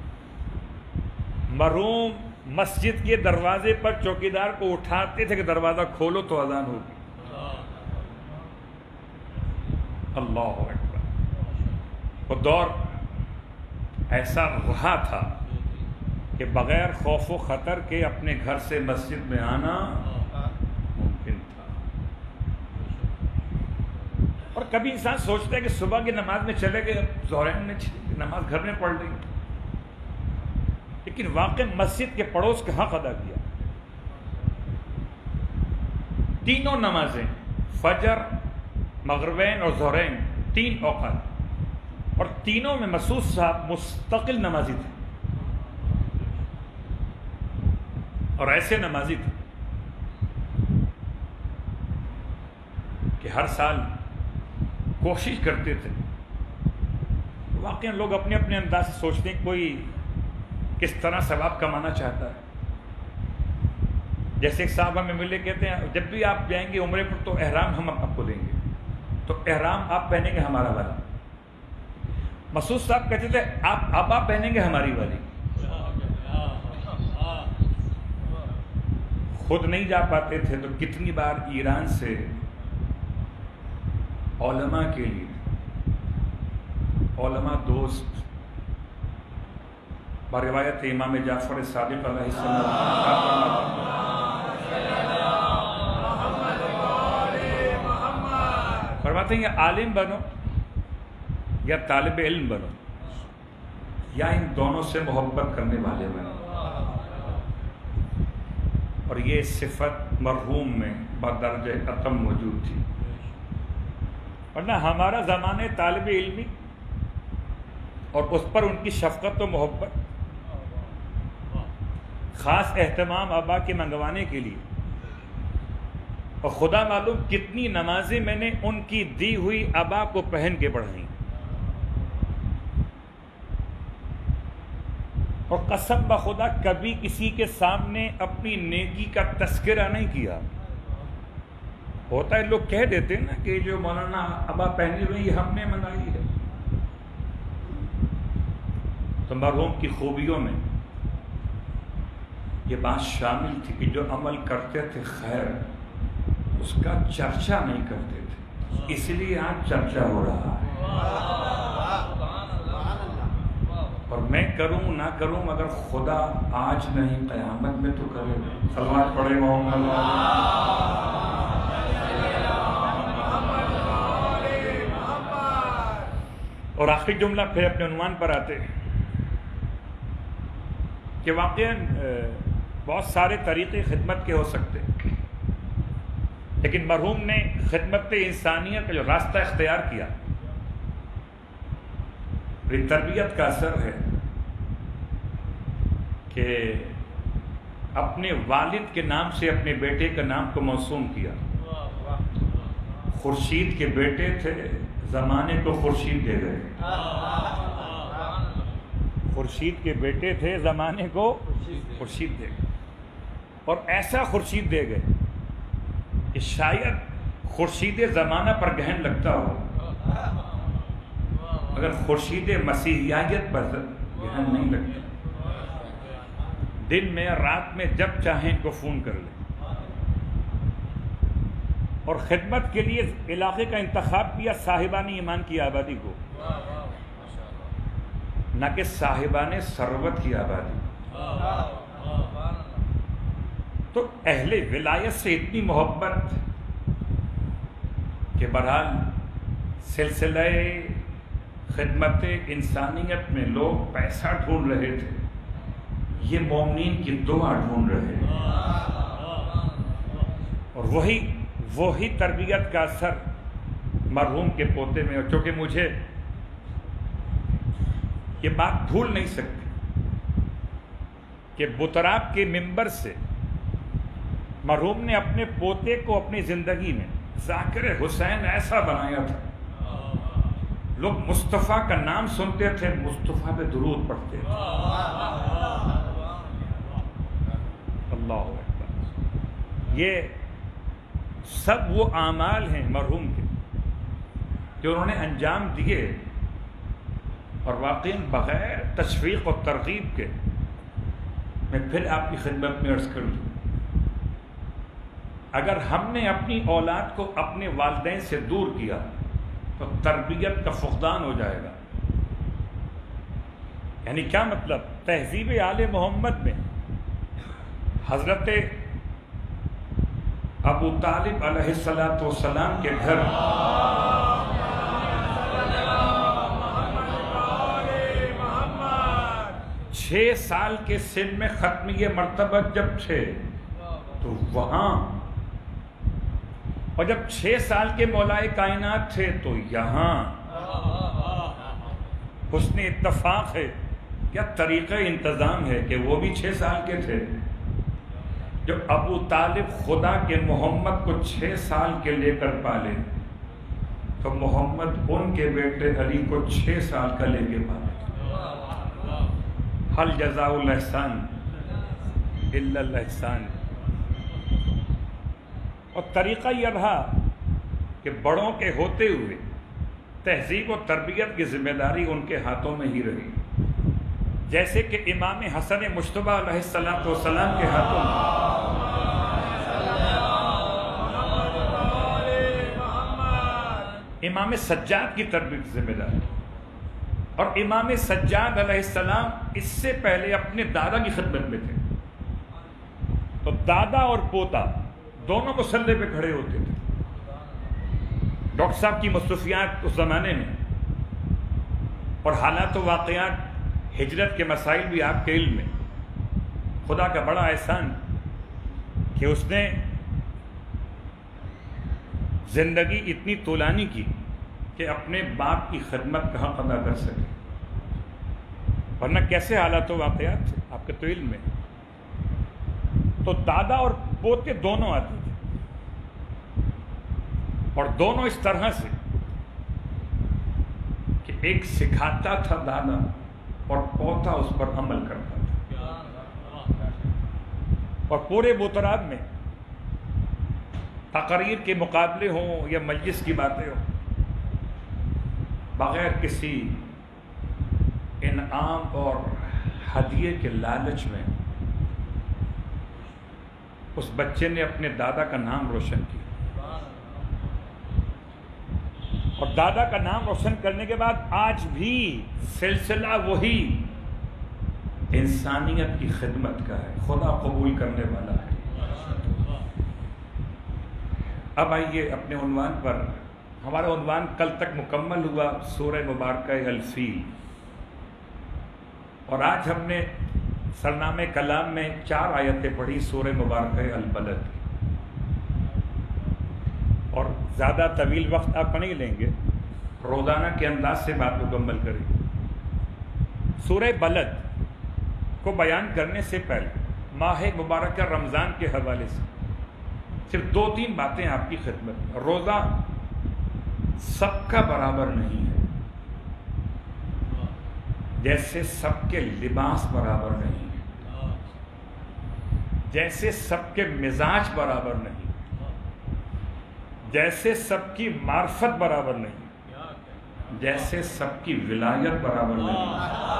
مرحوم مسجد کے دروازے پر چوکیدار کو اٹھاتے تھے کہ دروازہ کھولو تو اذان ہوگی. اللہ اکبر. وہ دور ایسا رہا تھا کہ بغیر خوف و خطر کے اپنے گھر سے مسجد میں آنا ممکن تھا. اور کبھی انسان سوچتا ہے کہ صبح کی نماز میں چلے گئے، ظہرین میں نماز گھر میں پڑھ لیں، لیکن واقع مسجد کے پڑوس کا حق ادا کیا. تینوں نمازیں، فجر، مغربین اور ظہرین، 3 اوقات، اور تینوں میں مسعود صاحب مستقل نمازی تھے، اور ایسے نمازی تھے کہ ہر سال کوشش کرتے تھے. واقعی لوگ اپنے اپنے انداز سے سوچتے ہیں کوئی کس طرح ثواب کمانا چاہتا ہے. جیسے ایک صاحب ہمیں ملے کہتے ہیں جب بھی آپ جائیں گے عمرے پر تو احرام ہم آپ کو دیں گے، تو احرام آپ پہنیں گے ہمارا والا. مسعود صاحب کہتے تھے آپ پہنیں گے ہماری والی. خود نہیں جا پاتے تھے تو کتنی بار ایران سے علماء کے لیے، علماء دوست، روایت امام جعفر صادق علیہ السلام فرماتے ہیں یا عالم بنو یا طالب علم بنو یا ان دونوں سے محبت کرنے والے بنو. اور یہ صفت مرحوم میں بدرجہ اتم موجود تھی. ورنہ ہمارا زمانہ طالب علمی اور اس پر ان کی شفقت و محبت خاص اہتمام ابا کے منگوانے کے لیے، اور خدا معلوم کتنی نمازیں میں نے ان کی دی ہوئی ابا کو پہن کے پڑھائیں، اور قسم بخدا کبھی کسی کے سامنے اپنی نیکی کا تذکرہ نہیں کیا۔ ہوتا ہے لوگ کہہ دیتے ہیں نا کہ جو مولانا ابا پہنی ہوئی یہ ہم نے منگائی ہے، تو مرحوم کی خوبیوں میں یہ بات شامل تھی کہ جو عمل کرتے تھے خیر اس کا چرچا نہیں کرتے تھے، اس لیے آج چرچا ہو رہا ہے۔ اور میں کروں نہ کروں مگر خدا آج نہیں قیامت میں تو کرے گا۔ صلوات پڑھے محمد۔ اور آخری جملہ پھر اپنے عنوان پر آتے ہیں کہ واقعاً بہت سارے طریقے خدمت کے ہو سکتے، لیکن مرحوم نے خدمت انسانیت کا جو راستہ اختیار کیا، یہ تربیت کا اثر ہے کہ اپنے والد کے نام سے اپنے بیٹے کا نام کو موسوم کیا۔ خورشید کے بیٹے تھے، زمانے کو خورشید دے گئے۔ خورشید کے بیٹے تھے، زمانے کو خورشید دے گئے، اور ایسا خورشید دے گئے کہ شاید خورشید زمانہ پر گہن لگتا ہو مگر خورشید مسیحیت پر گہن نہیں لگتا۔ دن میں رات میں جب چاہیں کو فون کر لیں، اور خدمت کے لیے علاقے کا انتخاب کیا صاحبان ایمان کی آبادی کو، نہ کہ صاحبان ثروت کی آبادی۔ تو اہل ولایت سے اتنی محبت کہ بہرحال سلسلہ خدمت انسانیت میں لوگ پیسہ ڈھونڈ رہے تھے، یہ مومنین کی دعا ڈھونڈ رہے ہیں، اور وہی تربیت کا اثر مرحوم کے پوتے میں۔ اور چونکہ مجھے یہ بات بھول نہیں سکتی کہ بتراب کے منبر سے مرحوم نے اپنے پوتے کو اپنی زندگی میں ذاکر حسین ایسا بنایا تھا، لوگ مصطفیٰ کا نام سنتے تھے، مصطفیٰ پہ درود پڑھتے تھے۔ اللہ اکبر۔ یہ سب وہ اعمال ہیں مرحوم کے جو انہوں نے انجام دیے، اور واقعی بغیر تشویق و ترغیب کے میں پھر آپ کی خدمت میں عرض کر دوں، اگر ہم نے اپنی اولاد کو اپنے والدین سے دور کیا تو تربیت کا فقدان ہو جائے گا۔ یعنی کیا مطلب؟ تہذیب آل محمد میں حضرت ابو طالب علیہ السلام کے گھر چھ سال کے سن میں ختمی مرتبہ جب تھے تو وہاں، اور جب 6 سال کے مولائے کائنات تھے تو یہاں۔ حسن اتفاق ہے، کیا طریقہ انتظام ہے کہ وہ بھی 6 سال کے تھے۔ جب ابو طالب خدا کے محمد کو 6 سال کے لے کر پالے تو محمد ان کے بیٹے علی کو 6 سال کا لے کے پالے۔ حل جزاء الاحسان الا الاحسان۔ اور طریقہ یہ رہا کہ بڑوں کے ہوتے ہوئے تہذیب و تربیت کی ذمہ داری ان کے ہاتھوں میں ہی رہی، جیسے کہ امام حسن مجتبیٰ علیہ السلام کے ہاتھوں میں، امام سجاد کی تربیت کی ذمہ داری، اور امام سجاد علیہ السلام اس سے پہلے اپنے دادا کی خدمت میں تھے، تو دادا اور پوتا دونوں مصلی پہ کھڑے ہوتے تھے۔ ڈاکٹر صاحب کی مصروفیات اس زمانے میں اور حالات و واقعات ہجرت کے مسائل بھی آپ کے علم میں، خدا کا بڑا احسان کہ اس نے زندگی اتنی طولانی کی کہ اپنے باپ کی خدمت کا حق ادا کر سکے، ورنہ کیسے حالات و واقعات تھے آپ کے تو علم میں۔ تو دادا اور پوتے دونوں آتے تھے، اور دونوں اس طرح سے کہ ایک سکھاتا تھا دادا اور پوتا اس پر عمل کرتا تھا. اور پورے بوتراب میں تقریر کے مقابلے ہوں یا مجلس کی باتیں ہوں، بغیر کسی انعام اور ہدیے کے لالچ میں اس بچے نے اپنے دادا کا نام روشن کیا. اور دادا کا نام روشن کرنے کے بعد آج بھی سلسلہ وہی انسانیت کی خدمت کا ہے، خدا قبول کرنے والا ہے. اب آئیے اپنے عنوان پر. ہمارا عنوان کل تک مکمل ہوا سورہ مبارکہ الفیل، اور آج ہم نے سرنامہ کلام میں 4 آیتیں پڑھی سورہ مبارکہ البلد. اور زیادہ طویل وقت آپ نہیں لیں گے، روزانہ کے انداز سے بات مکمل کریں. سورہ بلد کو بیان کرنے سے پہلے ماہ مبارکہ رمضان کے حوالے سے صرف 2-3 باتیں آپ کی خدمت میں. روزہ سب کا برابر نہیں ہے، جیسے سب کے لباس برابر نہیں ہے، جیسے سب کے مزاج برابر نہیں، جیسے سب کی معرفت برابر نہیں، جیسے سب کی ولایت برابر نہیں.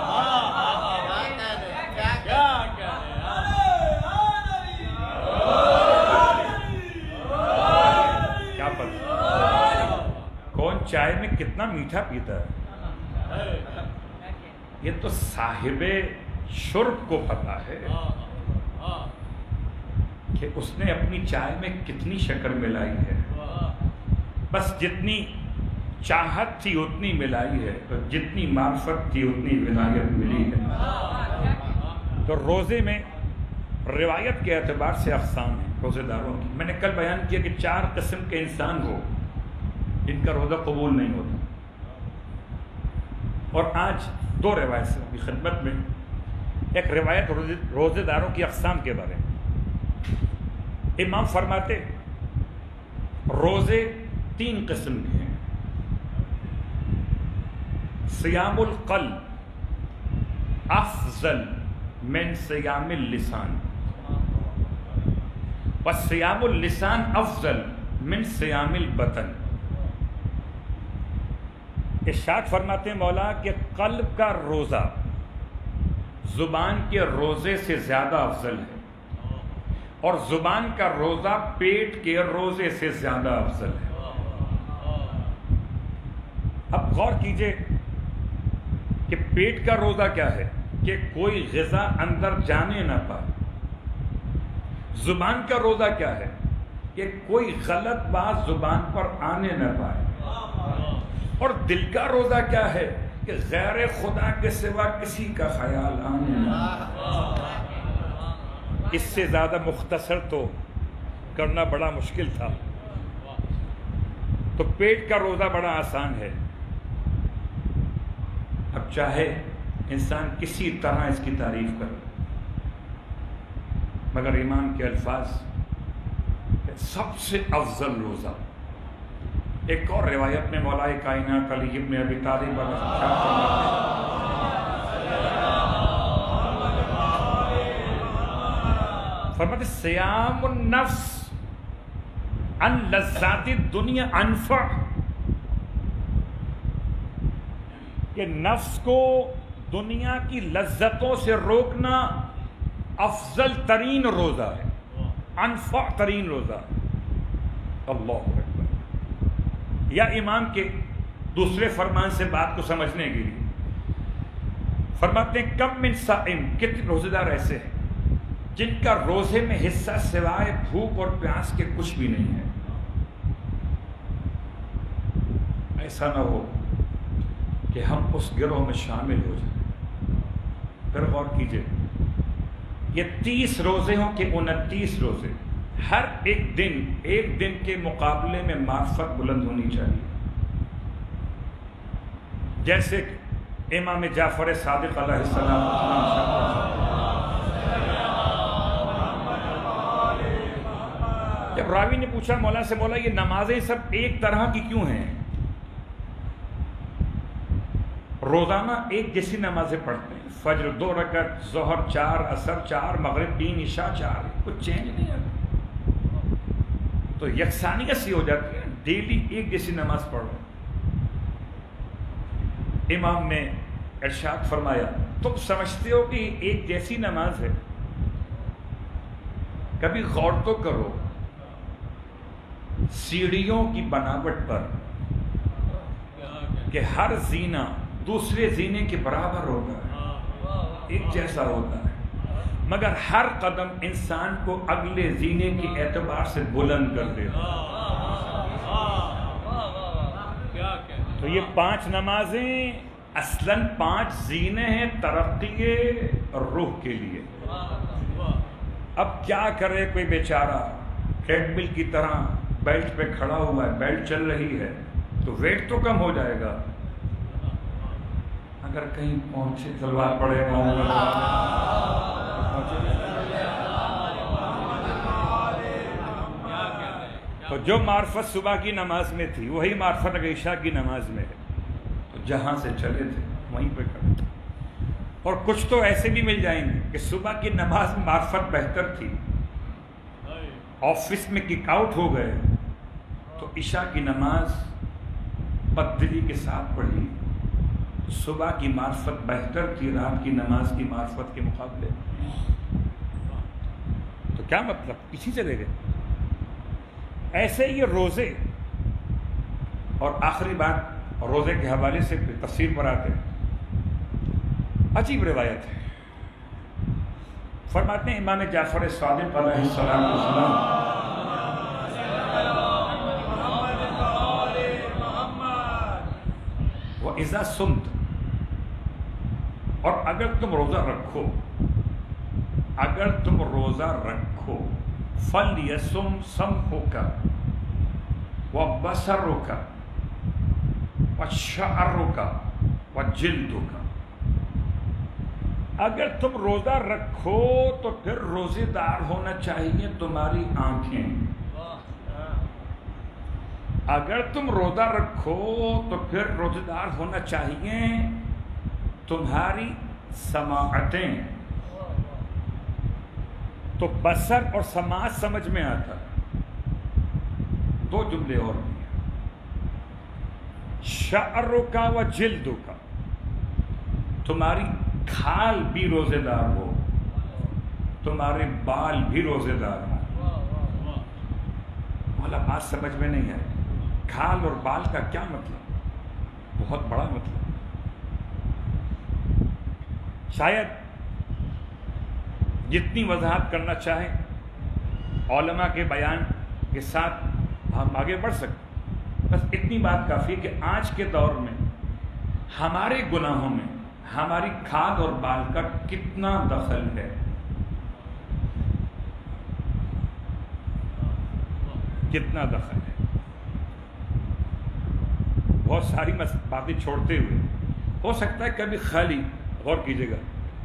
کیا پتہ کون چائے میں کتنا میٹھا پیتا ہے، یہ تو صاحب شرب کو پتا ہے کہ اس نے اپنی چائے میں کتنی شکر ملائی ہے. بس جتنی چاہت تھی اتنی ملائی ہے، اور جتنی معرفت تھی اتنی ولایت ملی ہے. تو روزے میں روایت کے اعتبار سے اقسام ہیں روزے داروں کی. میں نے کل بیان کیا کہ 4 قسم کے انسان ہو جن کا روزہ قبول نہیں ہوتا. اور آج 2 روایتوں کی خدمت میں. ایک روایت روزے داروں کی اقسام کے بارے میں. امام فرماتے روزے 3 قسم کے ہیں. صیام القلب افضل من صیام اللسان، وصیام اللسان افضل من صیام البطن. ارشاد فرماتے ہیں مولا کہ قلب کا روزہ زبان کے روزے سے زیادہ افضل ہے، اور زبان کا روزہ پیٹ کے روزے سے زیادہ افضل ہے. اب غور کیجئے کہ پیٹ کا روزہ کیا ہے کہ کوئی غذا اندر جانے نہ پائے. زبان کا روزہ کیا ہے کہ کوئی غلط بات زبان پر آنے نہ پائے. اور دل کا روزہ کیا ہے کہ غیر خدا کے سوا کسی کا خیال آنے نہ پائے. اس سے زیادہ مختصر تو کرنا بڑا مشکل تھا. تو پیٹ کا روزہ بڑا آسان ہے. اب چاہے انسان کسی طرح اس کی تعریف کرے، مگر امام کے الفاظ سب سے افضل روزہ. ایک اور روایت میں مولا کائنات علی ابن ابی طالب فرماتے صیام النفس عن لذات الدنیا انفع، کہ نفس کو دنیا کی لذتوں سے روکنا افضل ترین روزہ ہے، انفع ترین روزہ. اللہ اکبر. یا امام کے دوسرے فرمان سے بات کو سمجھنے کے لیے فرماتے ہیں کم من صائم، کتنے روزے دار ایسے ہیں جن کا روزے میں حصہ سوائے بھوک اور پیاس کے کچھ بھی نہیں ہے. ایسا نہ ہو کہ ہم اس گروہ میں شامل ہو جائیں. پھر غور کیجئے، یہ 30 روزے ہوں کہ 29 روزے، ہر ایک دن کے مقابلے میں معرفت بلند ہونی چاہیے. جیسے امام جعفر صادق علیہ السلام راوی نے پوچھا مولا سے، مولا یہ نمازیں سب ایک طرح کی کیوں ہیں؟ روزانہ ایک جیسی نمازیں پڑھتے ہیں، فجر 2 رکعت، ظہر 4، عصر 4، مغرب 3، عشاء 4، کچھ چینج نہیں ہے، تو یکسانیت سی ہو جاتی ہے، ڈیلی ایک جیسی نماز پڑھو۔ امام نے ارشاد فرمایا تم سمجھتے ہو کہ ایک جیسی نماز ہے؟ کبھی غور تو کرو سیڑھیوں کی بناوٹ پر کہ ہر زینہ دوسرے زینے کے برابر ہوتا ہے، ایک جیسا ہوتا ہے، مگر ہر قدم انسان کو اگلے زینے کے اعتبار سے بلند کر دیتا ہے۔ تو یہ 5 نمازیں اصلاً 5 زینے ہیں ترقی روح کے لیے۔ اب کیا کرے کوئی بیچارہ ٹریڈ مل کی طرح بیلٹ پہ کھڑا ہوا ہے، بیلٹ چل رہی ہے تو ویٹ تو کم ہو جائے گا، اگر کہیں پہنچے تلوار پڑے تو جو معرفت صبح کی نماز میں تھی وہی معرفت اگر عشاء کی نماز میں ہے، تو جہاں سے چلے تھے وہیں پہ کھڑے تھے۔ اور کچھ تو ایسے بھی مل جائیں گے کہ صبح کی نماز میں معرفت بہتر تھی، آفس میں کک آؤٹ ہو گئے تو عشاء کی نماز بددلی کے ساتھ پڑھی، تو صبح کی معرفت بہتر تھی رات کی نماز کی معرفت کے مقابلے۔ تو کیا مطلب؟ پیچھے چلے گئے۔ ایسے یہ روزے، اور آخری بات روزے کے حوالے سے تفسیر پر آتے ہیں، عجیب روایت ہے۔ فرماتے ہیں امام جعفر صادق علیہ السلام وَإِذَا صُمْتَ، اور اگر تم روزہ رکھو، اگر تم روزہ رکھو، فَلْيَصُمْ سَمْعُكَ وَبَصَرُكَ وَشَعْرُكَ وَجِلْدُكَ، اگر تم روزہ رکھو تو پھر روزے دار ہونا چاہیے تمہاری آنکھیں، اگر تم روزہ رکھو تو پھر روزے دار ہونا چاہیے تمہاری سماعتیں۔ تو بصر اور سماعت سمجھ میں آتا، 2 جملے اور بھی ہیں، شعرک و جلدک، تمہاری کھال بھی روزے دار ہو، تمہارے بال بھی روزے دار ہو۔ مولا بات سمجھ میں نہیں آئی، کھال اور بال کا کیا مطلب؟ بہت بڑا مطلب۔ شاید جتنی وضاحت کرنا چاہیں علماء کے بیان کے ساتھ ہم آگے بڑھ سکتے، بس اتنی بات کافی کہ آج کے دور میں ہمارے گناہوں میں ہماری کھال اور بال کا کتنا دخل ہے۔ کتنا دخل ہے۔ بہت ساری باتیں چھوڑتے ہوئے ہو سکتا ہے کبھی خالی غور کیجیے گا،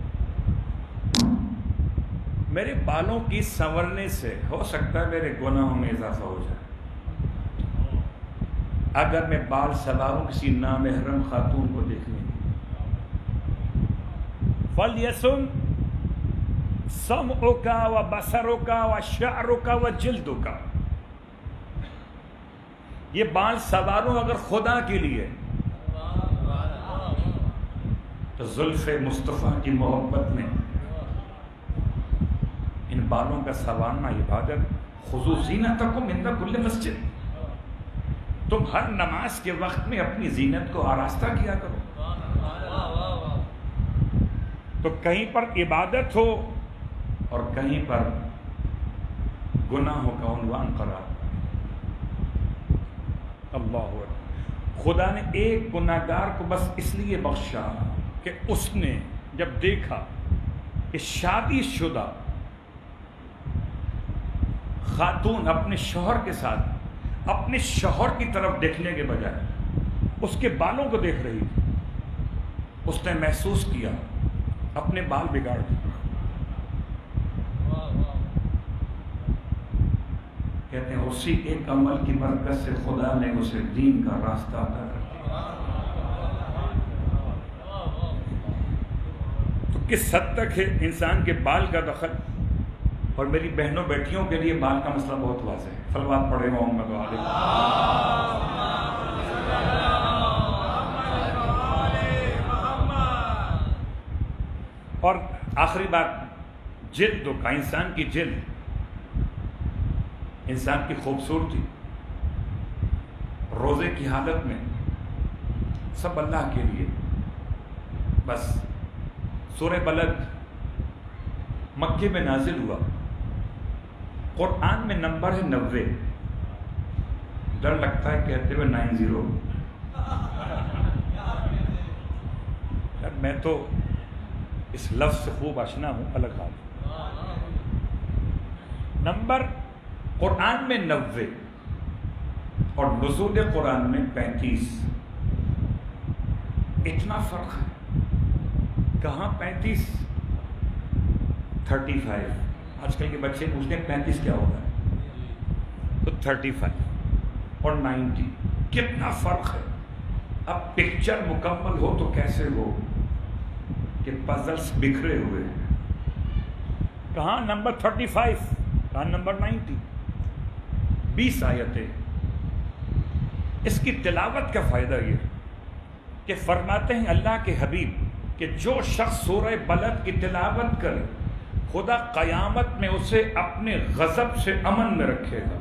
میرے بالوں کی سنورنے سے ہو سکتا ہے میرے گناہوں میں اضافہ ہو جائے، اگر میں بال سنواروں کسی نامحرم خاتون کو دیکھنے کی۔ فَلْيَصُمْ سَمْعُكَ وَبَصَرُكَ وَشَعْرُكَ وَجِلْدُكَ، یہ بال سنواروں اگر خدا کے لیے تو زلف مصطفیٰ کی محبت میں ان بالوں کا سنوارنا عبادت۔ خُذُوا زِینَتَکُمْ عِنْدَ کُلِّ مسجد، تم ہر نماز کے وقت میں اپنی زینت کو آراستہ کیا کرو، تو کہیں پر عبادت ہو اور کہیں پر گناہوں کا عنوان قرار۔ اللہ اکبر۔ خدا نے ایک گناہگار کو بس اس لیے بخشا کہ اس نے جب دیکھا کہ شادی شدہ خاتون اپنے شوہر کے ساتھ اپنے شوہر کی طرف دیکھنے کے بجائے اس کے بالوں کو دیکھ رہی تھی، اس نے محسوس کیا اپنے بال بگاڑ دیے کہتے ہیں اسی ایک عمل کی برکت سے خدا نے اسے دین کا راستہ عطا کر دیا. تو کس حد تک ہے انسان کے بال کا دخل؟ اور میری بہنوں بیٹیوں کے لیے بال کا مسئلہ بہت واضح ہے. صلوات پڑھے محمد علیہ. اور آخری بات، جلد کا، انسان کی جلد، انسان کی خوبصورتی روزے کی حالت میں سب اللہ کے لیے. بس سورہ بلد مکے میں نازل ہوا، قرآن میں نمبر ہے 90. ڈر لگتا ہے کہتے ہوئے 90. میں تو اس لفظ سے خوب آشنا ہوں، الگ بات. نمبر قرآن میں 90 اور نزول قرآن میں 35. اتنا فرق ہے. کہاں 35؟ 35. آج کل کے بچے پوچھتے ہیں 35 کیا ہوتا ہے، تو 35 اور 90 کتنا فرق ہے. اب پکچر مکمل ہو تو کیسے ہو کہ پزلز بکھرے ہوئے ہیں. کہاں نمبر 35، کہاں نمبر 90. 20 آیتیں. اس کی تلاوت کا فائدہ یہ کہ فرماتے ہیں اللہ کے حبیب کہ جو شخص سورہ بلد کی تلاوت کرے خدا قیامت میں اسے اپنے غضب سے امن میں رکھے گا،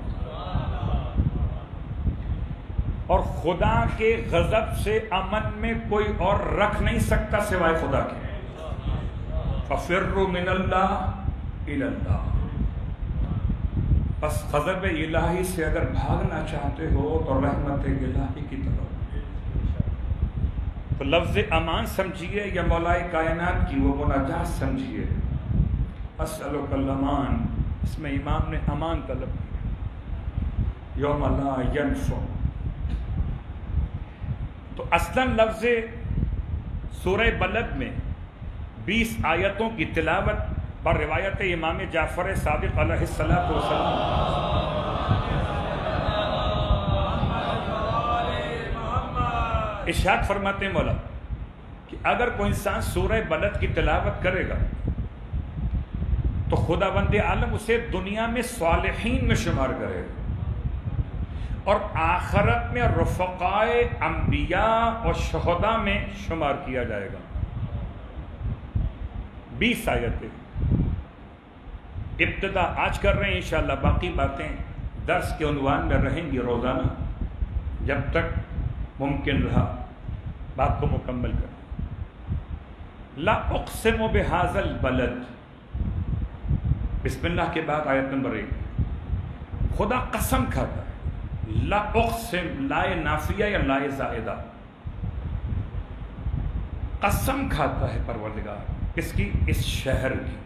اور خدا کے غضب سے امن میں کوئی اور رکھ نہیں سکتا سوائے خدا کے. فَفِرُّ مِنَ اللَّهِ إِلَى اللَّهِ. بس غضب الہی سے اگر بھاگنا چاہتے ہو تو رحمت الہی کی طرف. تو لفظ امان سمجھیے یا مولا کائنات کی وہ مناجات سمجھیے. اسألک الامان، اس میں امام نے امان طلب کیا. یوم لا ینفع. تو اصلاً لفظ سورہ بلد میں 20 آیتوں کی تلاوت پر روایت امام جعفر صادق علیہ الصلوۃ والسلام ارشاد فرماتے ہیں مولا کہ اگر کوئی انسان سورہ بلد کی تلاوت کرے گا تو خداوند عالم اسے دنیا میں صالحین میں شمار کرے گا، اور آخرت میں رفقائے انبیاء اور شہداء میں شمار کیا جائے گا. 20 آیتیں ابتدا آج کر رہے ہیں، انشاءاللہ باقی باتیں درس کے عنوان میں رہیں گی روزانہ جب تک ممکن رہا بات کو مکمل کر. لا اقسم بہذا البلد، بسم اللہ کے بعد آیت نمبر 1. خدا قسم کھاتا ہے. لا اقسم لائے نافیہ یا لائے زائدہ، قسم کھاتا ہے پروردگار. کس کی؟ اس شہر کی.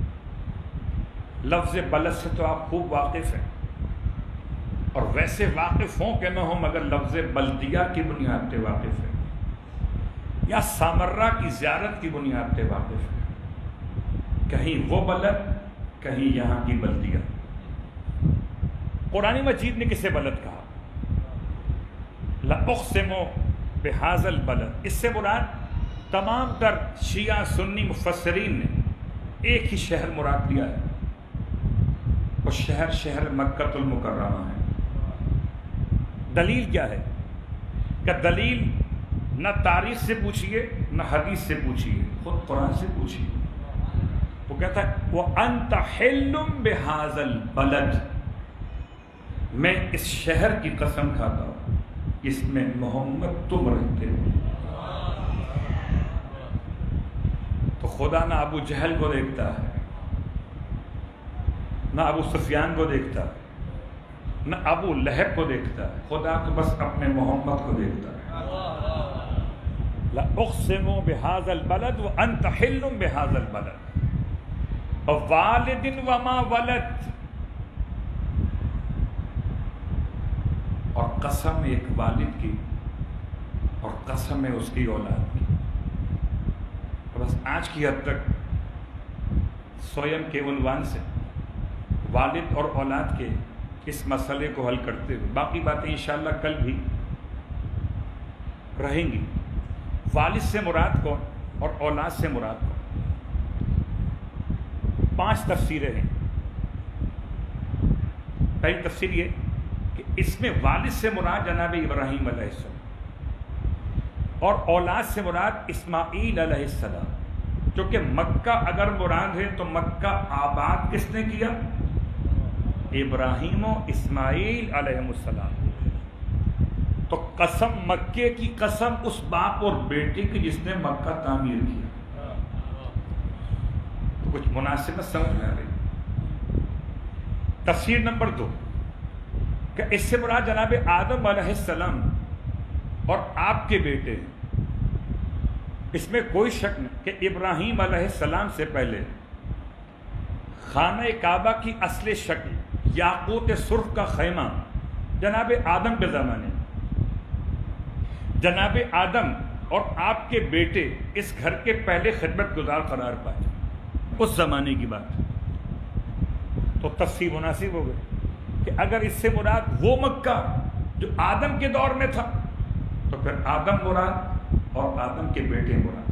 لفظ بلد سے تو آپ خوب واقف ہیں، اور ویسے واقف ہوں کہ نہ ہوں مگر لفظ بلدیہ کی بنیاد پہ واقف ہیں، یا سامرہ کی زیارت کی بنیاد پہ واقف ہیں. کہیں وہ بلد، کہیں یہاں کی بلدیہ. قرآن مجید نے کسے بلد کہا؟ لَأُقْسِمُ بِهَذَا الْبَلَدِ. اس سے مراد تمام تر شیعہ سنی مفسرین نے ایک ہی شہر مراد لیا ہے. وہ شہر مکہ المکرمہ ہے. دلیل کیا ہے؟ کہ دلیل نہ تاریخ سے پوچھئے نہ حدیث سے پوچھئے، خود قرآن سے پوچھئے. وہ کہتا ہے وَأَنْتَ حِلٌّ بِهَذَا الْبَلَدِ، میں اس شہر کی قسم کھاتا ہوں جس میں محمد تم رہتے ہو. تو خدا نہ ابو جہل کو دیکھتا ہے، نہ ابو سفیان کو دیکھتا ہے، نہ ابو لہب کو دیکھتا ہے. خدا تو بس اپنے محمد کو دیکھتا ہے. لَأُقْسِمُ بِهَذَا الْبَلَدِ وَأَنْتَ حِلٌّ بِهَذَا الْبَلَدِ وَوَالِدٍ وَمَا وَلَدَ. اور قسم ایک والد کی اور قسم ہے اس کی اولاد کی. بس آج کی حد تک سویم کے عنوان سے والد اور اولاد کے اس مسئلے کو حل کرتے ہوئے باقی باتیں انشاءاللہ کل بھی رہیں گی. والد سے مراد کون اور اولاد سے مراد کون؟ 5 تفسیریں ہیں. پہلی تفسیر یہ کہ اس میں والد سے مراد جناب ابراہیم علیہ السلام اور اولاد سے مراد اسماعیل علیہ السلام. کیونکہ مکہ اگر مراد ہے تو مکہ آباد کس نے کیا؟ ابراہیم و اسماعیل علیہ السلام. تو قسم مکے کی قسم اس باپ اور بیٹے کی جس نے مکہ تعمیر کیا. تو کچھ مناسبت سمجھ میں آ رہی. تفسیر نمبر 2 کہ اس سے مراد جناب آدم علیہ السلام اور آپ کے بیٹے. اس میں کوئی شک نہیں کہ ابراہیم علیہ السلام سے پہلے خانہ کعبہ کی اصل شکل یاقوت سرخ کا خیمہ جناب آدم کے زمانے، جناب آدم اور آپ کے بیٹے اس گھر کے پہلے خدمت گزار قرار پائے. اس زمانے کی بات. تو تفسیر مناسب ہو گئی کہ اگر اس سے مراد وہ مکہ جو آدم کے دور میں تھا تو پھر آدم مراد اور آدم کے بیٹے مراد.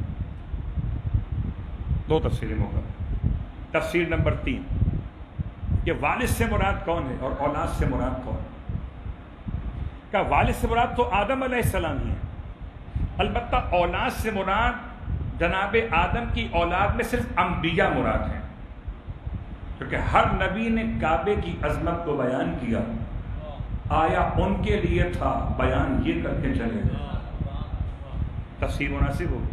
2 تفسیریں موقع. تفسیر نمبر 3 کہ والد سے مراد کون ہے اور اولاد سے مراد کون ہے؟ کہ والد سے مراد تو آدم علیہ السلام ہی ہے. البتہ اولاد سے مراد جناب آدم کی اولاد میں صرف انبیاء مراد ہیں، کیونکہ ہر نبی نے کعبے کی عظمت کو بیان کیا. آیا ان کے لیے تھا بیان یہ کر کے چلے گا. تفسیر مناسب ہو.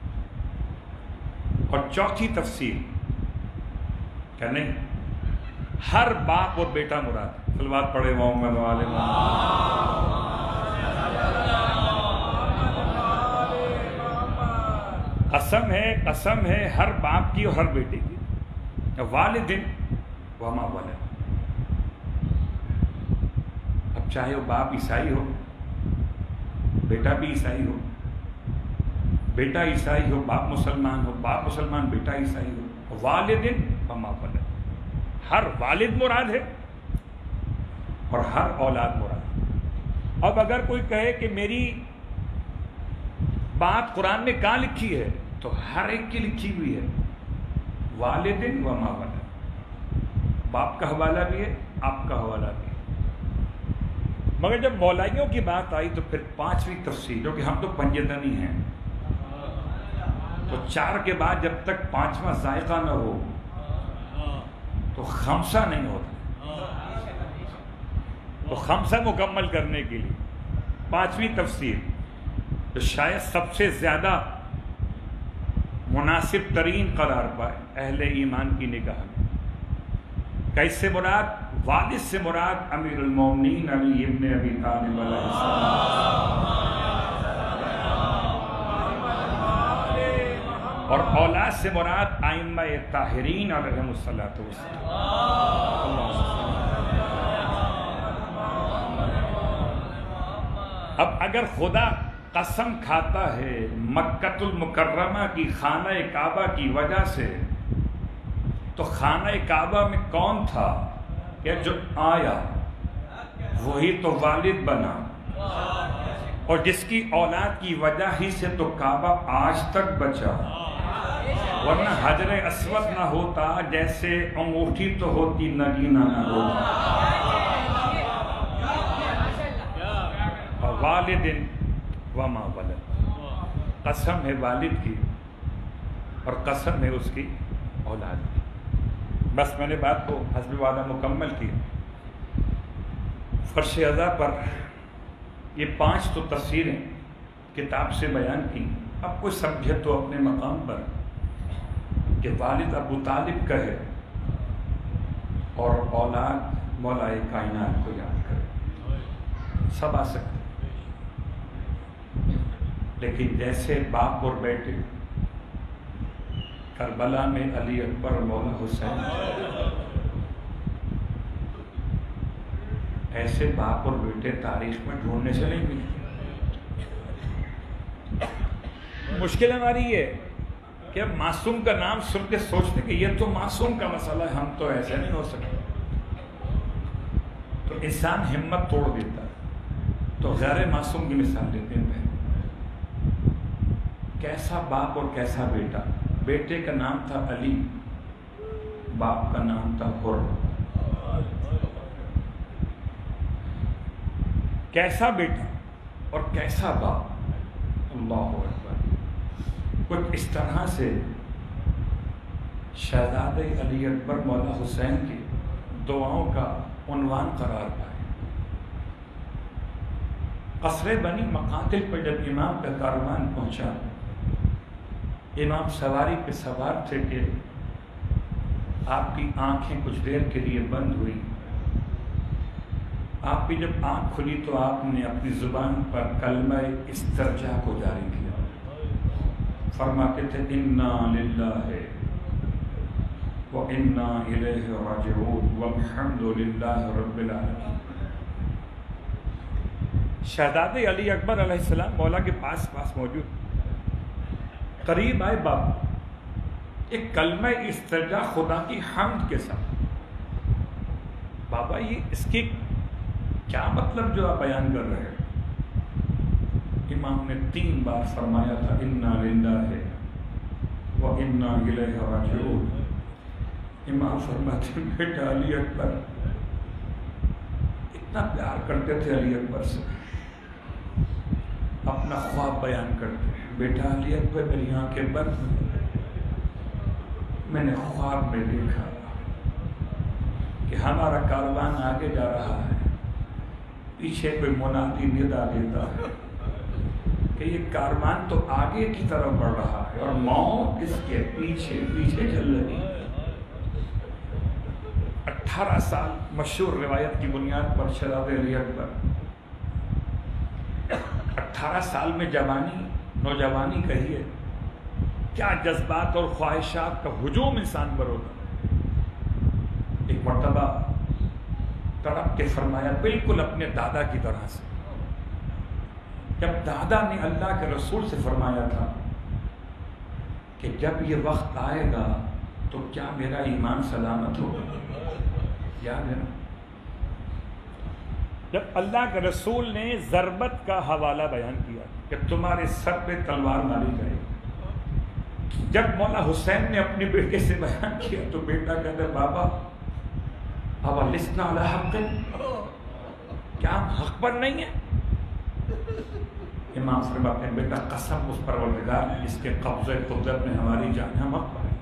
اور چوتھی تفسیر کہ نہیں، ہر باپ اور بیٹا مراد. صلوات پڑھے محمد والے قسم ہے ہر باپ کی اور ہر بیٹے کی. والدین وما ولد. اب چاہے وہ باپ عیسائی ہو، بیٹا بھی عیسائی ہو، بیٹا عیسائی ہو باپ مسلمان ہو، باپ مسلمان بیٹا عیسائی ہو، والدین وما ولد. ہر والد مراد ہے اور ہر اولاد مراد. اب اگر کوئی کہے کہ میری بات قرآن میں کہاں لکھی ہے تو ہر ایک کی لکھی ہوئی ہے والدین وما ولد. باپ کا حوالہ بھی ہے، آپ کا حوالہ بھی ہے. مگر جب مولائیوں کی بات آئی تو پھر 5ویں تفسیر، جو کہ ہم تو پنجتنی ہیں، تو 4 کے بعد جب تک 5واں ذائقہ نہ ہو تو خمسہ نہیں ہوتا. تو خمسہ مکمل کرنے کے لیے 5ویں تفسیر جو شاید سب سے زیادہ مناسب ترین قرار پائے اہل ایمان کی نگاہ میں. کیسے مراد؟ والد سے مراد امیر المومنین علی ابن ابی طالب علیہ السلام، اور اولاد سے مراد ائمہ طاہرین علیہم الصلوۃ والسلام. اب اگر خدا قسم کھاتا ہے مکۃ المکرمہ کی خانہ کعبہ کی وجہ سے، تو خانہ کعبہ میں کون تھا کہ جو آیا وہی تو والد بنا، اور جس کی اولاد کی وجہ ہی سے تو کعبہ آج تک بچا. ورنہ حجر اسود نہ ہوتا جیسے انگوٹھی تو ہوتی نگینہ نہ ہوتا. والدین وما ولد. قسم ہے والد کی اور قسم ہے اس کی اولاد کی. بس میں نے بات کو حسب وعدہ مکمل کی. فرش ازا پر یہ 5 تو تفسیریں کتاب سے بیان کی. اب کوئی سمجھے تو اپنے مقام پر کہ والد ابو طالب کہے اور اولاد مولائے کائنات کو یاد کرے، سب آ سکتے. لیکن جیسے باپ اور بیٹے کربلا میں علی اکبر مولا حسین، ایسے باپ اور بیٹے تاریخ میں ڈھونڈنے سے نہیں ملے. مشکل ہماری یہ کہ اب معصوم کا نام سن کے سوچتے کہ یہ تو معصوم کا مسئلہ ہے، ہم تو ایسے نہیں ہو سکتے. تو انسان ہمت توڑ دیتا ہے تو غیر معصوم کی مثال دیتے ہیں. کیسا باپ اور کیسا بیٹا. بیٹے کا نام تھا علی، باپ کا نام تھا حر. کیسا بیٹا اور کیسا باپ. اللہ اکبر. کچھ اس طرح سے شہزادے علی اکبر مولا حسین کی دعاؤں کا عنوان قرار پائے. قصر بنی مقاتل پر جب امام کا کاروان پہنچا، امام سواری پہ سوار تھے کہ آپ کی آنکھیں کچھ دیر کے لیے بند ہوئی. آپ کی جب آنکھ کھلی تو آپ نے اپنی زبان پر کلمہ استرجاع کو جاری کیا. فرماتے تھے انا للہ وَإِنَّا إِلَيْهِ رَاجِعُونَ وَالْحَمْدُ لِلَّهِ رَبِّ الْعَالَمِينَ. شہزادے علی اکبر علیہ السلام مولا کے پاس موجود. قریب آئے باپ، ایک کلمہ استرجاع خدا کی حمد کے ساتھ. بابا یہ اس کی کیا مطلب جو آپ بیان کر رہے ہیں؟ امام نے 3 بار فرمایا تھا انا للہ وانا الیہ راجعون. امام فرماتے بیٹا علی اکبر اتنا پیار کرتے تھے علی اکبر سے، اپنا خواب بیان کرتے. بیٹا علی اکبر میری آنکھیں بند ہوئی، میں نے خواب میں دیکھا کہ ہمارا کاروان آگے جا رہا ہے، پیچھے کوئی منادی ندا دیتا ہے کہ یہ کاروان تو آگے کی طرف بڑھ رہا ہے اور موت اس کے پیچھے پیچھے چل رہی ہے. 18 سال مشہور روایت کی بنیاد پر شہزادے علی اکبر 18 سال میں نوجوانی کہیے کیا جذبات اور خواہشات کا ہجوم انسان پر ہوتا. ایک مرتبہ تڑپ کے فرمایا بالکل اپنے دادا کی طرح سے. جب دادا نے اللہ کے رسول سے فرمایا تھا کہ جب یہ وقت آئے گا تو کیا میرا ایمان سلامت ہوگا. یاد ہے نا جب اللہ کے رسول نے ضربت کا حوالہ بیان کیا کہ تمہارے سر پہ تلوار ماری جائے. جب مولا حسین نے اپنے بیٹے سے بیان کیا تو بیٹا کہتا بابا اولسنا علی حق، کیا ہم حق پر نہیں ہیں؟ امام فرماتے ہیں بیٹا قسم اس پروردگار جس کے قبضے قدرت میں ہماری جان، ہم حق پر ہیں.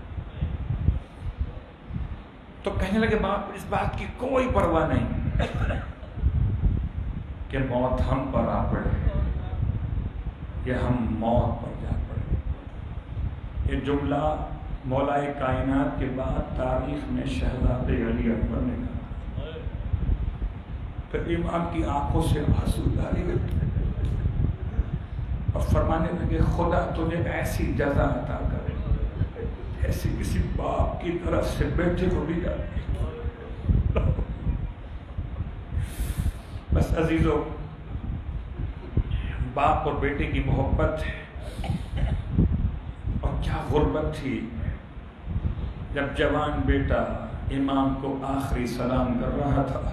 تو کہنے لگے باپ اس بات کی کوئی پرواہ نہیں کہ موت ہم پر آ پڑے یا ہم موت پر جا پڑے. یہ جملہ مولا کائنات کے بعد تاریخ میں شہزادے علی اکبر نے کہا. پھر امام کی آنکھوں سے آنسو جاری ہوئے اور فرمانے لگے خدا تجھے ایسی جزا عطا کرے ایسی کسی باپ کی طرف سے بیٹے کو بھی جاتی. بس عزیزو، باپ اور بیٹے کی محبت اور کیا غربت تھی جب جوان بیٹا امام کو آخری سلام کر رہا تھا.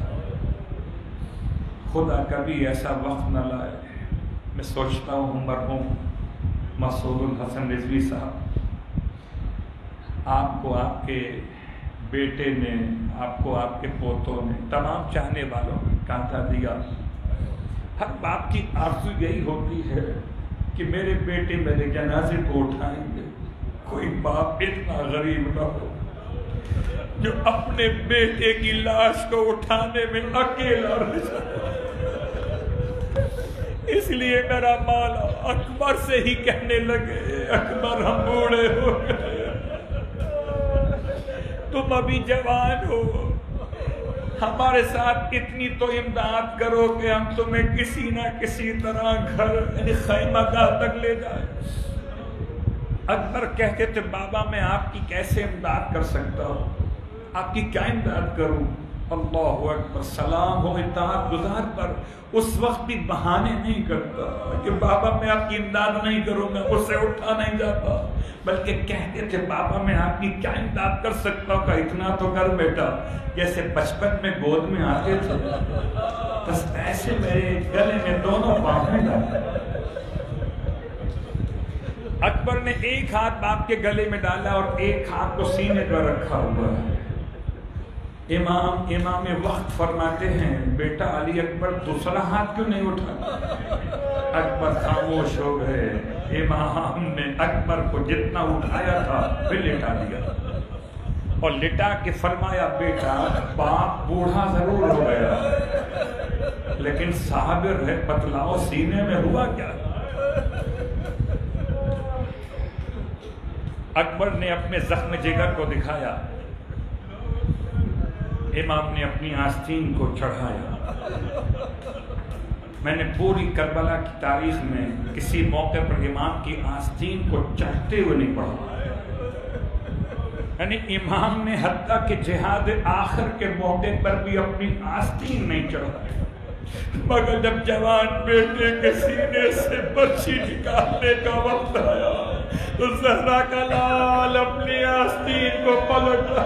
خدا کبھی ایسا وقت نہ لائے. میں سوچتا ہوں مرحوم مسعود الحسن رضوی صاحب آپ کو آپ کے بیٹے نے، آپ کو آپ کے پوتوں نے، تمام چاہنے والوں نے کانٹا دیا. ہر باپ کی آرزو یہی ہوتی ہے کہ میرے بیٹے میرے جنازے کو اٹھائیں گے. کوئی باپ اتنا غریب نہ ہو جو اپنے بیٹے کی لاش کو اٹھانے میں اکیلا رہ جائے. اس لیے میرا مولا اکبر سے ہی کہنے لگے اکبر ہم بوڑھے ہو گئے، تم ابھی جوان ہو، ہمارے ساتھ اتنی تو امداد کرو کہ ہم تمہیں کسی نہ کسی طرح گھر خیمہ گاہ تک لے جائیں. اکبر کہتے تھے بابا میں آپ کی کیسے امداد کر سکتا ہوں، آپ کی کیا امداد کروں. اللہ اکبر، سلام ہو اطاعت گزار پر اس وقت بھی بہانے نہیں کرتا کہ بابا میں آپ کی امداد نہیں کروں گا، مجھ سے اٹھا نہیں جاتا، بلکہ کہتے تھے بابا میں آپ کی کیا امداد کر سکتا ہوں، کہ اتنا تو کر بیٹا، جیسے بچپن میں گود میں آتے تھے بس ایسے میرے گلے میں دونوں باہیں ڈالے۔ اکبر نے ایک ہاتھ باپ کے گلے میں ڈالا اور ایک ہاتھ کو سینے پر رکھا ہوا ہے۔ امام وقت فرماتے ہیں بیٹا علی اکبر دوسرا ہاتھ کیوں نہیں اٹھا؟ اکبر خاموش ہو گئے۔ امام نے اکبر کو جتنا اٹھایا تھا پھر لٹا دیا اور لٹا کے فرمایا بیٹا باپ بوڑھا ضرور ہو گیا لیکن صابر ہے، بتلاؤ سینے میں ہوا کیا؟ اکبر نے اپنے زخم جگر کو دکھایا، امام نے اپنی آستین کو چڑھایا۔ میں نے پوری کربلا کی تاریخ میں کسی موقع پر امام کی آستین کو چڑھتے ہوئے نہیں پڑھا، یعنی امام نے حتیٰ کہ جہاد آخر کے موقع پر بھی اپنی آستین نہیں چڑھا، مگر جب جوان بیٹے کے سینے سے برچھی نکالنے کا وقت آیا تو زہرا کا لال اپنی آستین کو پلٹا،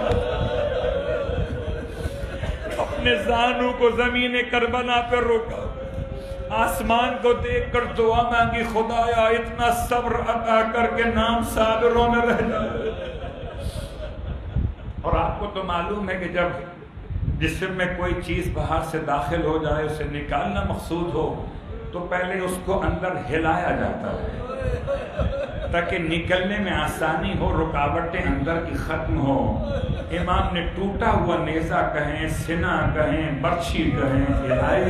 اپنے زانو کو زمین کربلا پر روکا، آسمان کو دیکھ کر دعا مانگی خدایا اتنا صبر عطا کر کے نام صابروں میں رہ جائے۔ اور آپ کو تو معلوم ہے کہ جب جسم میں کوئی چیز باہر سے داخل ہو جائے اسے نکالنا مقصود ہو تو پہلے اس کو اندر ہلایا جاتا ہے تاکہ نکلنے میں آسانی ہو، رکاوٹیں اندر کی ختم ہو۔ امام نے ٹوٹا ہوا نیزہ کہیں، سینہ کہیں، برچھی کہیں، ہلائی،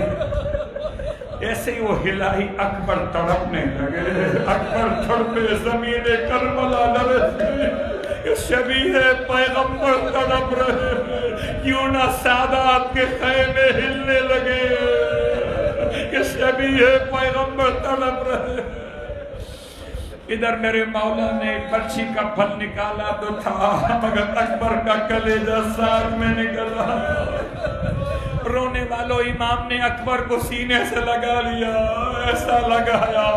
ایسے ہی وہ ہلائی، اکبر تڑپنے لگے، اکبر تڑپے، زمین کربلا لرزی، شبیہ پیغمبر تڑپ رہے، کیوں نہ سادات کے خیمے ہلنے لگے کہ شبیہ پیغمبر تڑپ رہے۔ ادھر میرے مولا نے برچھی کا پھل نکالا تو تھا مگر اکبر کا کلیجہ ساتھ میں نکلا۔ رونے والوں امام نے اکبر کو سینے سے لگا لیا، ایسا لگایا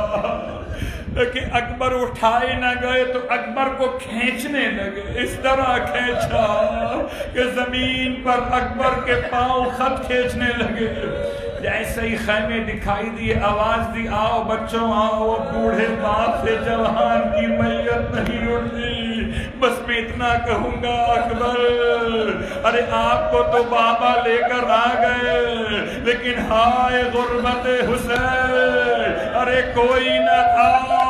کہ اکبر اٹھائے نہ گئے تو اکبر کو کھینچنے لگے، اس طرح کھینچا کہ زمین پر اکبر کے پاؤں خط کھینچنے لگے۔ جیسے ہی خیمے دکھائی دیے آواز دی آؤ بچوں آؤ، بوڑھے باپ سے جوان کی میت نہیں اٹھتی، بس میں اتنا کہوں گا اکبر ارے آپ کو تو بابا لے کر آ گئے لیکن ہائے غربت حسین، ارے کوئی نہ تھا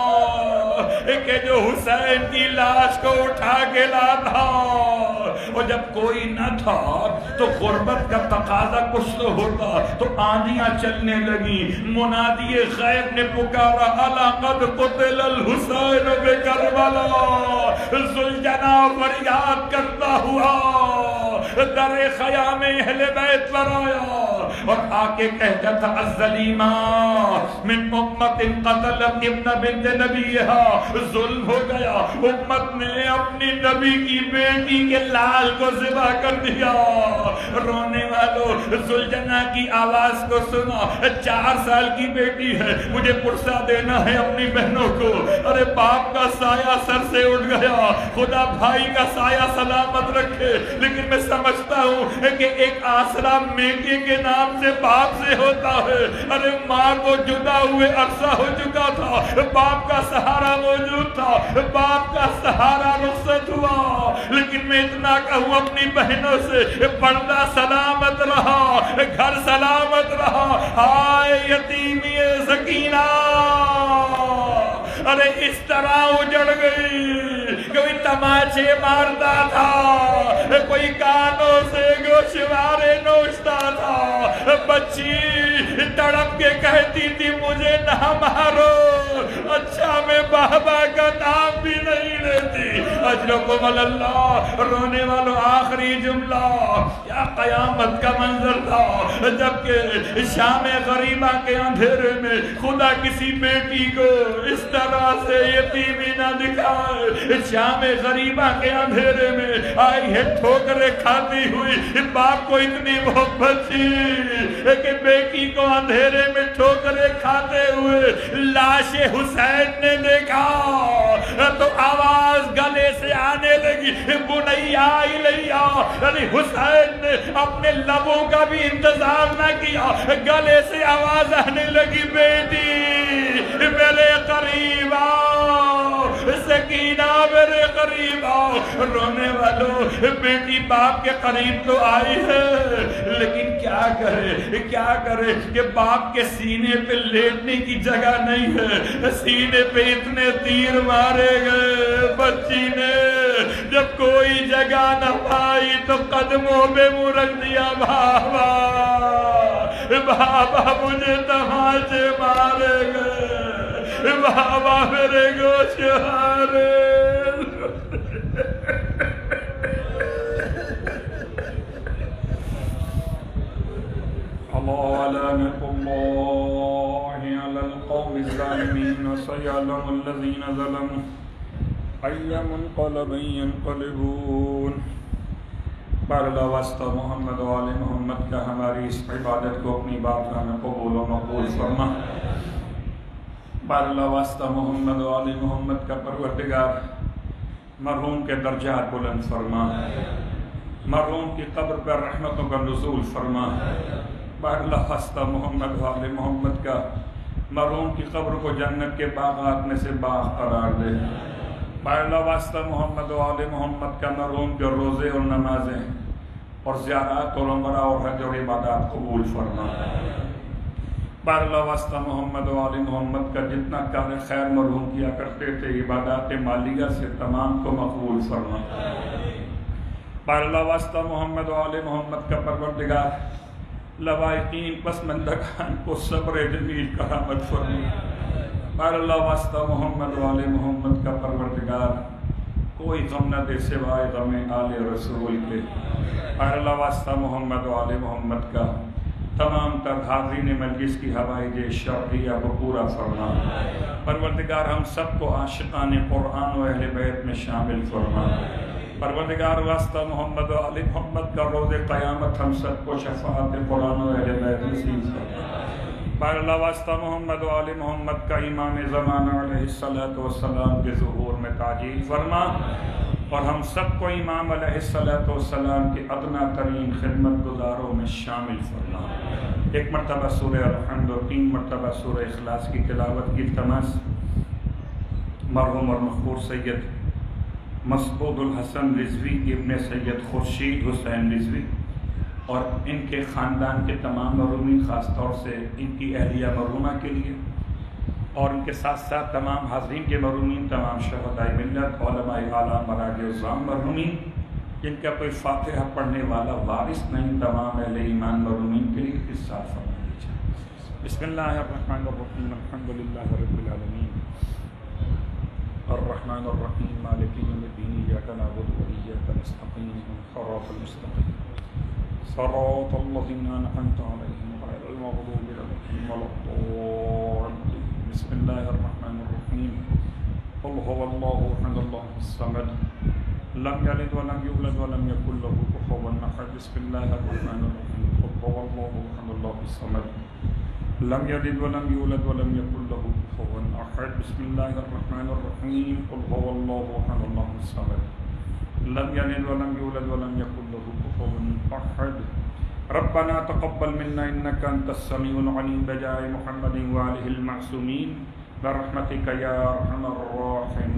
کہ جو حسین کی لاش کو اٹھا کے لاتا، اور جب کوئی نہ تھا تو غربت کا تقاضا کچھ تو ہوتا، تو آندیاں چلنے لگی، منادی غیب نے پکارا الا قد قتل الحسین بکربلا، ذوالجنا فریاد کرتا ہوا در خیام اہل بیت پر آیا اور آ کے کہتا تھا الظلیمہ من امت قتل ابن بنت نبیہا، ظلم ہو گیا، امت نے اپنی نبی کی بیٹی کے لال کو ذبح کر دیا۔ رونے والوں ذوالجنا کی آواز کو سنا، 4 سال کی بیٹی ہے، مجھے پرسا دینا ہے اپنی بہنوں کو، ارے باپ کا سایہ سر سے اٹھ گیا، خدا بھائی کا سایہ سلامت رکھے، لیکن میں سمجھتا ہوں کہ ایک آسرا بیٹے کے نام سے باپ سے ہوتا ہے، ارے ماں کو جدا ہوئے عرصہ ہو چکا تھا، باپ کا سہارا موجود تھا، باپ کا سہارا رخصت ہوا، لیکن میں اتنا کہوں اپنی بہنوں سے پردہ سلامت رہا، گھر سلامت رہا، ہائے یتیمی سکینہ ارے اس طرح اجڑ گئی، کوئی تماچے مارتا تھا، کوئی کانوں سے گوشوارے نوچتا تھا، بچی تڑپ کے کہتی تھی مجھے نہ مارو، اچھا میں بابا کا نام بھی نہیں لیتی۔ جاتی اجرکم اللہ. رونے والوں آخری جملہ کیا قیامت کا منظر تھا جبکہ شام غریبہ کے اندھیرے میں خدا کسی بیٹی کو اس طرح سے یتیمی نہ دکھائے. شام غریبہ کے اندھیرے میں آئی ہے ٹھوکریں کھاتی ہوئی باپ کو اتنی محبت تھی کہ بیٹی کو اندھیرے میں ٹھوکریں کھاتے ہوئے لاش حسین نے دیکھا تو آواز گلے سے آنے لگی بنیا الیہ. یعنی حسین نے اپنے لبوں کا بھی انتظار نہ کیا, گلے سے آواز آنے لگی بیٹی میرے قریب آؤ, سکینہ میرے قریب آؤ. رونے والوں بیٹی باپ کے قریب تو آئی ہے لیکن کیا کرے کہ باپ کے سینے پہ لیٹنے کی جگہ نہیں ہے. سینے پہ اتنے تیر مارے گئے بچی نے, جب کوئی جگہ نہ پائی تو قدموں پہ منہ رکھ دیا بابا بابا مجھے تماچے مارے گئے بابا میرے گوشت مارے. لعنة الله على القوم الظالمين وسيعلم الذين ظلموا أي منقلب ينقلبون. بار اللہ واسطہ محمد و آل محمد کا ہماری اس عبادت کو اپنی بارگاہ میں قبول و مقبول فرما. بار اللہ واسطہ محمد و آل محمد کا پروردگار مرحوم کے درجات بلند فرما, مرحوم کی قبر پر رحمتوں کا نزول فرما. بار اللہ واسطہ محمد و آل محمد کا مرحوم کی قبر کو جنت کے باغات میں سے باغ قرار دے. بار اللہ واسطہ محمد و آل محمد کا مرحوم کے روزے اور نمازیں اور زیارات اور عمرہ اور حج اور عبادات قبول فرما. بار اللہ واسطہ محمد و آل محمد کا جتنا کار خیر مرحوم کیا کرتے تھے عبادات مالیہ سے تمام کو مقبول فرما. بار اللہ واسطہ محمد و آل محمد کا پروردگار لوائقین پسماندگان کو صبر جمیل کرامت فرما. بار اللہ واسطہ محمد و آل محمد کا پروردگار کوئی غم نہ دے سوائے غم آل رسول کے. بار اللہ واسطہ محمد و آل محمد کا تمام تر حاضرین مجلس کی حوائج شرعیہ کو پورا فرما. پروردگار ہم سب کو عاشقان قرآن و اہل بیت میں شامل فرما. پروردگار واسطہ محمد و آل محمد کا روز قیامت ہم سب کو شفاعت قرآن و اہل بیت نصیب فرما. بار اللہ واسطہ محمد و آل محمد کا امام زمانہ علیہ السلام کے ظہور میں تعجیل فرما اور ہم سب کو امام علیہ السلام کے ادنا ترین خدمت گزاروں میں شامل فرما. ایک مرتبہ سورہ الحمد اور 3 مرتبہ سورہ اخلاص کی تلاوت کی التماس مرحوم اور مقبول سید مسعود الحسن رضوی ابن سید خورشید حسین رضوی اور ان کے خاندان کے تمام مرحومین, خاص طور سے ان کی اہلیہ مرحومہ کے لیے اور ان کے ساتھ ساتھ تمام حاضرین کے مرحومین, تمام شہداء ملت, علماء اعلیٰ, مراجع عظام مرحومین جن کا کوئی فاتحہ پڑھنے والا وارث نہیں, تمام اہل ایمان مرحومین کے لیے اس ساتھ فرمائے جائے. بسم اللہ الرحمن الرحیم. الحمدللہ رب العالمین الرحمن الرحیم مالک یوم الدین. ایاک نعبد و ایاک نستعین. صراط المستقیم صراط الذین انعمت علیہم غیر المغضوب علیہم ولا الضالین. بسم اللہ الرحمن الرحیم. قل هو اللہ احد اللہ الصمد لم یلد ولم یولد ولم یکن له کفوا احد. بسم اللہ الرحمن الرحیم. قل هو اللہ احد اللہ الصمد لم یلد ولم یولد ولم یکن له کفوا احد. بسم اللہ الرحمن الرحیم. قل هو اللہ احد اللہ الصمد لم یلد ولم یولد ولم یکن له کفوا احد. ربنا تقبل منا انك انت السميع العليم بجاه محمد وآله المعصومين برحمتك يا ارحم الراحمين.